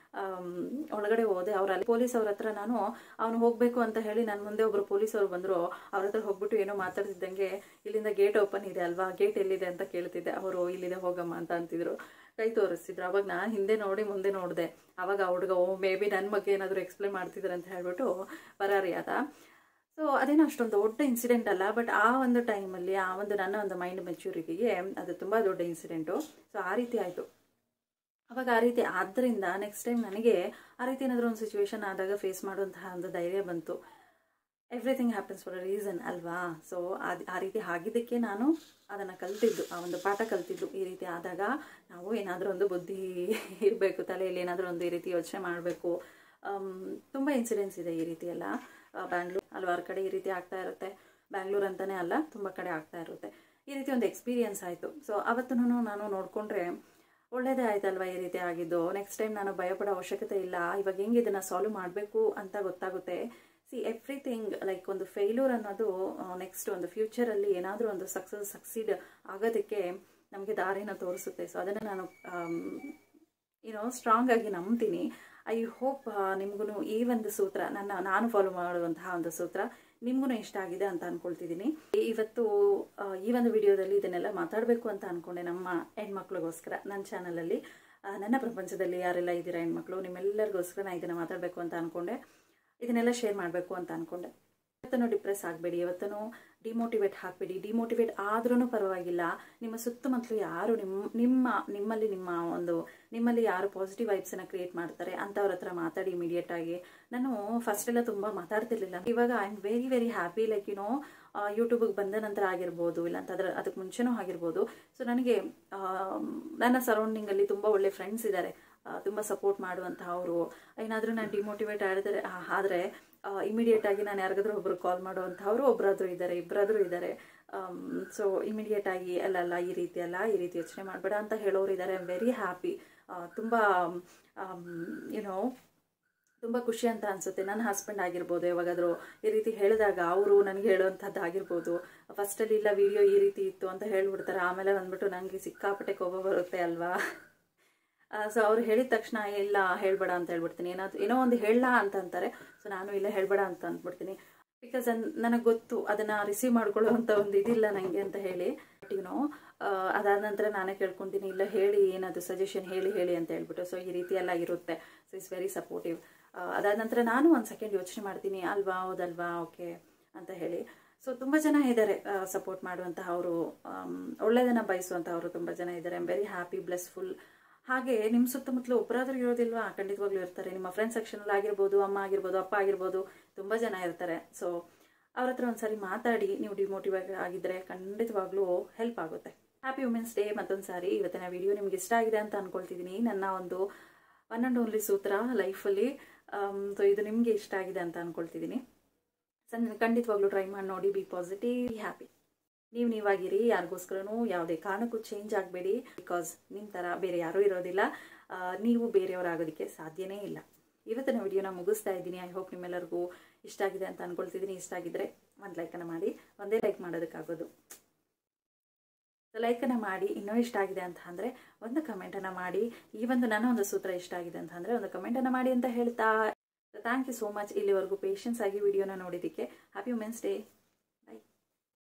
ಒಳಗಡೆ ಹೋದೆ. ಅವ್ರು ಅಲ್ಲಿ ಪೊಲೀಸ್ ಅವ್ರ ಹತ್ರ ನಾನು ಅವನು ಹೋಗಬೇಕು ಅಂತ ಹೇಳಿ ನನ್ನ ಮುಂದೆ ಒಬ್ಬರು ಪೊಲೀಸವ್ರು ಬಂದರು. ಅವ್ರ ಹತ್ರ ಹೋಗ್ಬಿಟ್ಟು ಏನೋ ಮಾತಾಡ್ತಿದ್ದಂಗೆ, ಇಲ್ಲಿಂದ ಗೇಟ್ ಓಪನ್ ಇದೆ ಅಲ್ವಾ, ಗೇಟ್ ಎಲ್ಲಿದೆ ಅಂತ ಕೇಳ್ತಿದ್ದೆ. ಅವರು ಇಲ್ಲಿದೆ ಹೋಗಮ್ಮ ಅಂತ ಅಂತಿದ್ರು, ಕೈ ತೋರಿಸ್ತಿದ್ರು. ಅವಾಗ ನಾನು ಹಿಂದೆ ನೋಡಿ ಮುಂದೆ ನೋಡಿದೆ. ಅವಾಗ ಆ ಹುಡುಗ ಓ ಮೇ ಬಿ ನನ್ನ ಬಗ್ಗೆ ಏನಾದರೂ ಎಕ್ಸ್ಪ್ಲೇನ್ ಮಾಡ್ತಿದ್ದಾರೆ ಅಂತ ಹೇಳ್ಬಿಟ್ಟು ಪರಾರಿ ಆದ. ಸೊ ಅದೇನೋ ಅಷ್ಟೊಂದು ದೊಡ್ಡ ಇನ್ಸಿಡೆಂಟ್ ಅಲ್ಲ, ಬಟ್ ಆ ಒಂದು ಟೈಮಲ್ಲಿ ಆ ಒಂದು ನನ್ನ ಒಂದು ಮೈಂಡ್ ಮೆಚ್ಯೂರಿಟಿಗೆ ಅದು ತುಂಬ ದೊಡ್ಡ ಇನ್ಸಿಡೆಂಟು. ಸೊ ಆ ರೀತಿ ಆಯಿತು. ಅವಾಗ ಆ ರೀತಿ ಆದ್ದರಿಂದ ನೆಕ್ಸ್ಟ್ ಟೈಮ್ ನನಗೆ ಆ ರೀತಿ ಏನಾದರೂ ಒಂದು ಸಿಚುವೇಶನ್ ಆದಾಗ ಫೇಸ್ ಮಾಡುವಂತಹ ಒಂದು ಧೈರ್ಯ ಬಂತು. Everything happens for a reason ಅಲ್ವಾ. ಸೊ ಅದು ಆ ರೀತಿ ಆಗಿದ್ದಕ್ಕೆ ನಾನು ಅದನ್ನು ಕಲ್ತಿದ್ದು, ಆ ಒಂದು ಪಾಠ ಕಲ್ತಿದ್ದು. ಈ ರೀತಿ ಆದಾಗ ನಾವು ಏನಾದರೂ ಒಂದು ಬುದ್ಧಿ ಇರಬೇಕು, ತಲೆಯಲ್ಲಿ ಏನಾದರೂ ಒಂದು ಈ ರೀತಿ ಯೋಚನೆ ಮಾಡಬೇಕು. ತುಂಬ ಇನ್ಸಿಡೆನ್ಸ್ ಇದೆ ಈ ರೀತಿ ಎಲ್ಲ. ಬ್ಯಾಂಗ್ಳೂರ್ ಹಲವಾರು ಕಡೆ ಈ ರೀತಿ ಆಗ್ತಾ ಇರುತ್ತೆ. ಬ್ಯಾಂಗ್ಳೂರ್ ಅಂತಲೇ ಅಲ್ಲ, ತುಂಬ ಕಡೆ ಆಗ್ತಾ ಇರುತ್ತೆ. ಈ ರೀತಿ ಒಂದು ಎಕ್ಸ್ಪೀರಿಯನ್ಸ್ ಆಯಿತು. ಸೊ ಅವತ್ತೂ ನಾನು ನೋಡಿಕೊಂಡ್ರೆ ಒಳ್ಳೇದೇ ಆಯ್ತಲ್ವ ಈ ರೀತಿ ಆಗಿದ್ದು. ನೆಕ್ಸ್ಟ್ ಟೈಮ್ ನಾನು ಭಯಪಡೋ ಅವಶ್ಯಕತೆ ಇಲ್ಲ. ಇವಾಗ ಹೆಂಗೆ ಇದನ್ನು ಸಾಲ್ವ್ ಮಾಡಬೇಕು ಅಂತ ಗೊತ್ತಾಗುತ್ತೆ. ಸಿ ಎವ್ರಿಥಿಂಗ್ ಲೈಕ್ ಒಂದು ಫೇಲ್ಯೂರ್ ಅನ್ನೋದು ನೆಕ್ಸ್ಟ್ ಒಂದು ಫ್ಯೂಚರಲ್ಲಿ ಏನಾದರೂ ಒಂದು ಸಕ್ಸಸ್ ಸಕ್ಸೀಡ್ ಆಗೋದಕ್ಕೆ ನಮಗೆ ದಾರಿನ ತೋರಿಸುತ್ತೆ. ಸೊ ಅದನ್ನು ನಾನು ಏನೋ ಸ್ಟ್ರಾಂಗ್ ಆಗಿ ನಂಬ್ತೀನಿ. ಐ ಹೋಪ್ ನಿಮಗೂ ಈ ಒಂದು ಸೂತ್ರ, ನನ್ನ ನಾನು ಫಾಲೋ ಮಾಡುವಂತಹ ಒಂದು ಸೂತ್ರ ನಿಮಗೂ ಇಷ್ಟ ಆಗಿದೆ ಅಂತ ಅಂದ್ಕೊಳ್ತಿದ್ದೀನಿ. ಇವತ್ತು ಈ ಒಂದು ವಿಡಿಯೋದಲ್ಲಿ ಇದನ್ನೆಲ್ಲ ಮಾತಾಡಬೇಕು ಅಂತ ಅಂದ್ಕೊಂಡೆ ನಮ್ಮ ಹೆಣ್ಮಕ್ಳಿಗೋಸ್ಕರ. ನನ್ನ ಚಾನಲಲ್ಲಿ ನನ್ನ ಪ್ರಪಂಚದಲ್ಲಿ ಯಾರೆಲ್ಲ ಇದ್ದೀರಾ ಹೆಣ್ಮಕ್ಳು, ನಿಮ್ಮೆಲ್ಲರಿಗೋಸ್ಕರ ನಾನು ಇದನ್ನು ಮಾತಾಡಬೇಕು ಅಂತ ಅಂದ್ಕೊಂಡೆ. ಇದನ್ನೆಲ್ಲ ಶೇರ್ ಮಾಡಬೇಕು ಅಂತ ಅಂದ್ಕೊಂಡೆ. ಯಾವತ್ತೂ ಡಿಪ್ರೆಸ್ ಆಗಬೇಡಿ, ಯಾವತ್ತೂ ಡಿಮೋಟಿವೇಟ್ ಹಾಕಬೇಡಿ. ಡಿಮೋಟಿವೇಟ್ ಆದ್ರೂ ಪರವಾಗಿಲ್ಲ, ನಿಮ್ಮ ಸುತ್ತಮುತ್ತಲು ಯಾರು ನಿಮ್ಮ ನಿಮ್ಮ ನಿಮ್ಮಲ್ಲಿ ನಿಮ್ಮ ಒಂದು ನಿಮ್ಮಲ್ಲಿ ಯಾರು ಪಾಸಿಟಿವ್ ವೈಬ್ಸನ್ನು ಕ್ರಿಯೇಟ್ ಮಾಡ್ತಾರೆ ಅಂಥವ್ರ ಹತ್ರ ಮಾತಾಡಿ ಇಮಿಡಿಯೇಟ್ ಆಗಿ. ನಾನು ಫಸ್ಟ್ ಎಲ್ಲ ತುಂಬ ಮಾತಾಡ್ತಿರ್ಲಿಲ್ಲ, ಇವಾಗ I am very very happy. Like you know ಯೂಟ್ಯೂಬಿಗೆ ಬಂದ ನಂತರ ಆಗಿರ್ಬೋದು, ಇಲ್ಲ ಅಂತಂದ್ರೆ ಅದಕ್ಕೆ ಮುಂಚೆನೂ ಆಗಿರ್ಬೋದು. ಸೊ ನನಗೆ ನನ್ನ ಸರೌಂಡಿಂಗಲ್ಲಿ ತುಂಬ ಒಳ್ಳೆ ಫ್ರೆಂಡ್ಸ್ ಇದ್ದಾರೆ, ತುಂಬ ಸಪೋರ್ಟ್ ಮಾಡುವಂತಹ ಅವರು. ಏನಾದರೂ ನಾನು ಡಿಮೋಟಿವೇಟ್ ಆಗಿದ್ರೆ ಆದರೆ ಇಮಿಡಿಯೇಟ್ ಆಗಿ ನಾನು ಯಾರಿಗಾದ್ರೂ ಒಬ್ರು ಕಾಲ್ ಮಾಡುವಂಥವ್ರು ಒಬ್ಬರಾದ್ರೂ ಇದ್ದಾರೆ, ಇಬ್ಬರಾದ್ರೂ ಇದ್ದಾರೆ. ಸೊ ಇಮಿಡಿಯೇಟ್ ಆಗಿ ಅಲ್ಲ ಅಲ್ಲ ಈ ರೀತಿ ಅಲ್ಲ, ಈ ರೀತಿ ಯೋಚನೆ ಮಾಡಬೇಡ ಅಂತ ಹೇಳೋರು ಇದ್ದಾರೆ. I am very happy. ತುಂಬ ಯುನೋ ತುಂಬ ಖುಷಿ ಅಂತ ಅನಿಸುತ್ತೆ. ನನ್ನ ಹಸ್ಬೆಂಡ್ ಆಗಿರ್ಬೋದು, ಯಾವಾಗಾದರೂ ಈ ರೀತಿ ಹೇಳಿದಾಗ ಅವರು ನನಗೆ ಹೇಳುವಂಥದ್ದು ಆಗಿರ್ಬೋದು. ಫಸ್ಟಲ್ಲಿ ಇಲ್ಲ ವಿಡಿಯೋ ಈ ರೀತಿ ಇತ್ತು ಅಂತ ಹೇಳ್ಬಿಡ್ತಾರೆ, ಆಮೇಲೆ ಬಂದ್ಬಿಟ್ಟು ನನಗೆ ಸಿಕ್ಕಾಪಟ್ಟೆ ಕೋಪ ಬರುತ್ತೆ ಅಲ್ವಾ. ಸೊ ಅವ್ರು ಹೇಳಿದ ತಕ್ಷಣ ಇಲ್ಲ ಹೇಳ್ಬೇಡ ಅಂತ ಹೇಳ್ಬಿಡ್ತೀನಿ. ಏನಾದ್ರು ಏನೋ ಒಂದು ಹೇಳಲ್ಲ ಅಂತ ಅಂತಾರೆ, ಸೊ ನಾನು ಇಲ್ಲ ಹೇಳ್ಬೇಡ ಅಂತ ಅಂದ್ಬಿಡ್ತೀನಿ. ಬಿಕಾಸ್ ನನಗೆ ಗೊತ್ತು ಅದನ್ನು ರಿಸೀವ್ ಮಾಡ್ಕೊಳ್ಳೋವಂಥ ಒಂದು ಇದಿಲ್ಲ ನನಗೆ ಅಂತ ಹೇಳಿ. ಏನೋ ಅದಾದ ನಂತರ ನಾನೇ ಕೇಳ್ಕೊತೀನಿ, ಇಲ್ಲ ಹೇಳಿ ಏನಾದ್ರು ಸಜೆಷನ್ ಹೇಳಿ ಹೇಳಿ ಅಂತ ಹೇಳ್ಬಿಟ್ಟು. ಸೊ ಈ ರೀತಿ ಎಲ್ಲ ಇರುತ್ತೆ. So it's very supportive. ಅದಾದ ನಂತರ ನಾನು ಒಂದು ಸೆಕೆಂಡ್ ಯೋಚನೆ ಮಾಡ್ತೀನಿ, ಅಲ್ವಾ ಹೌದಲ್ವಾ ಓಕೆ ಅಂತ ಹೇಳಿ. ಸೊ ತುಂಬ ಜನ ಇದ್ದಾರೆ ಸಪೋರ್ಟ್ ಮಾಡುವಂತಹ ಅವರು, ಒಳ್ಳೆಯದನ್ನು ಬಯಸುವಂಥವರು ತುಂಬ ಜನ ಇದ್ದಾರೆ. I am very happy, blessful. ಹಾಗೆ ನಿಮ್ಮ ಸುತ್ತಮುತ್ತಲು ಒಬ್ಬರಾದ್ರೂ ಇರೋದಿಲ್ವಾ? ಖಂಡಿತವಾಗ್ಲೂ ಇರ್ತಾರೆ. ನಿಮ್ಮ ಫ್ರೆಂಡ್ ಸೆಕ್ಷನಲ್ಲಿ ಆಗಿರ್ಬೋದು, ಅಮ್ಮ ಆಗಿರ್ಬೋದು, ಅಪ್ಪ ಆಗಿರ್ಬೋದು, ತುಂಬ ಜನ ಇರ್ತಾರೆ. ಸೊ ಅವ್ರ ಹತ್ರ ಒಂದ್ಸರಿ ಮಾತಾಡಿ, ನೀವು ಡಿಮೋಟಿವೇಟ್ ಆಗಿದ್ರೆ ಖಂಡಿತವಾಗ್ಲೂ ಹೆಲ್ಪ್ ಆಗುತ್ತೆ. ಹ್ಯಾಪಿ ವುಮೆನ್ಸ್ ಡೇ ಮತ್ತೊಂದು ಸಾರಿ. ಇವತ್ತಿನ ವಿಡಿಯೋ ನಿಮ್ಗೆ ಇಷ್ಟ ಆಗಿದೆ ಅಂತ ಅನ್ಕೊಳ್ತಿದ್ದೀನಿ. ನನ್ನ ಒಂದು ಒನ್ ಆ್ಯಂಡ್ ಓನ್ಲಿ ಸೂತ್ರ ಲೈಫಲ್ಲಿ. ಸೊ ಇದು ನಿಮಗೆ ಇಷ್ಟ ಆಗಿದೆ ಅಂತ ಅನ್ಕೊಳ್ತಿದ್ದೀನಿ. ಸೊ ಖಂಡಿತವಾಗ್ಲೂ ಟ್ರೈ ಮಾಡಿ ನೋಡಿ. Be positive, be happy. ನೀವು ನೀವಾಗಿರಿ, ಯಾರಿಗೋಸ್ಕರನೂ ಯಾವುದೇ ಕಾರಣಕ್ಕೂ ಚೇಂಜ್ ಆಗಬೇಡಿ. ಬಿಕಾಸ್ ನಿಮ್ಮ ಥರ ಬೇರೆ ಯಾರೂ ಇರೋದಿಲ್ಲ, ನೀವು ಬೇರೆಯವರಾಗೋದಕ್ಕೆ ಸಾಧ್ಯನೇ ಇಲ್ಲ. ಇವತ್ತಿನ ವಿಡಿಯೋನ ಮುಗಿಸ್ತಾ ಇದ್ದೀನಿ. ಐ ಹೋಪ್ ನಿಮ್ಮೆಲ್ಲರಿಗೂ ಇಷ್ಟ ಆಗಿದೆ ಅಂತ ಅನ್ಕೊಳ್ತಿದ್ದೀನಿ. ಇಷ್ಟ ಆಗಿದ್ರೆ ಒಂದು ಲೈಕನ್ನು ಮಾಡಿ. ಒಂದೇ ಲೈಕ್ ಮಾಡೋದಕ್ಕಾಗೋದು. ಲೈಕನ್ನು ಮಾಡಿ. ಇನ್ನೂ ಇಷ್ಟ ಆಗಿದೆ ಅಂತ ಅಂದರೆ ಒಂದು ಕಮೆಂಟನ್ನು ಮಾಡಿ. ಈ ಒಂದು ನನ್ನ ಒಂದು ಸೂತ್ರ ಇಷ್ಟ ಆಗಿದೆ ಅಂತ ಅಂದರೆ ಒಂದು ಕಮೆಂಟನ್ನು ಮಾಡಿ ಅಂತ ಹೇಳ್ತಾ ಥ್ಯಾಂಕ್ ಯು ಸೋ ಮಚ್ ಇಲ್ಲಿವರೆಗೂ ಪೇಷನ್ಸ್ ಆಗಿ ವಿಡಿಯೋನ ನೋಡಿದ್ದಕ್ಕೆ. Happy women's day.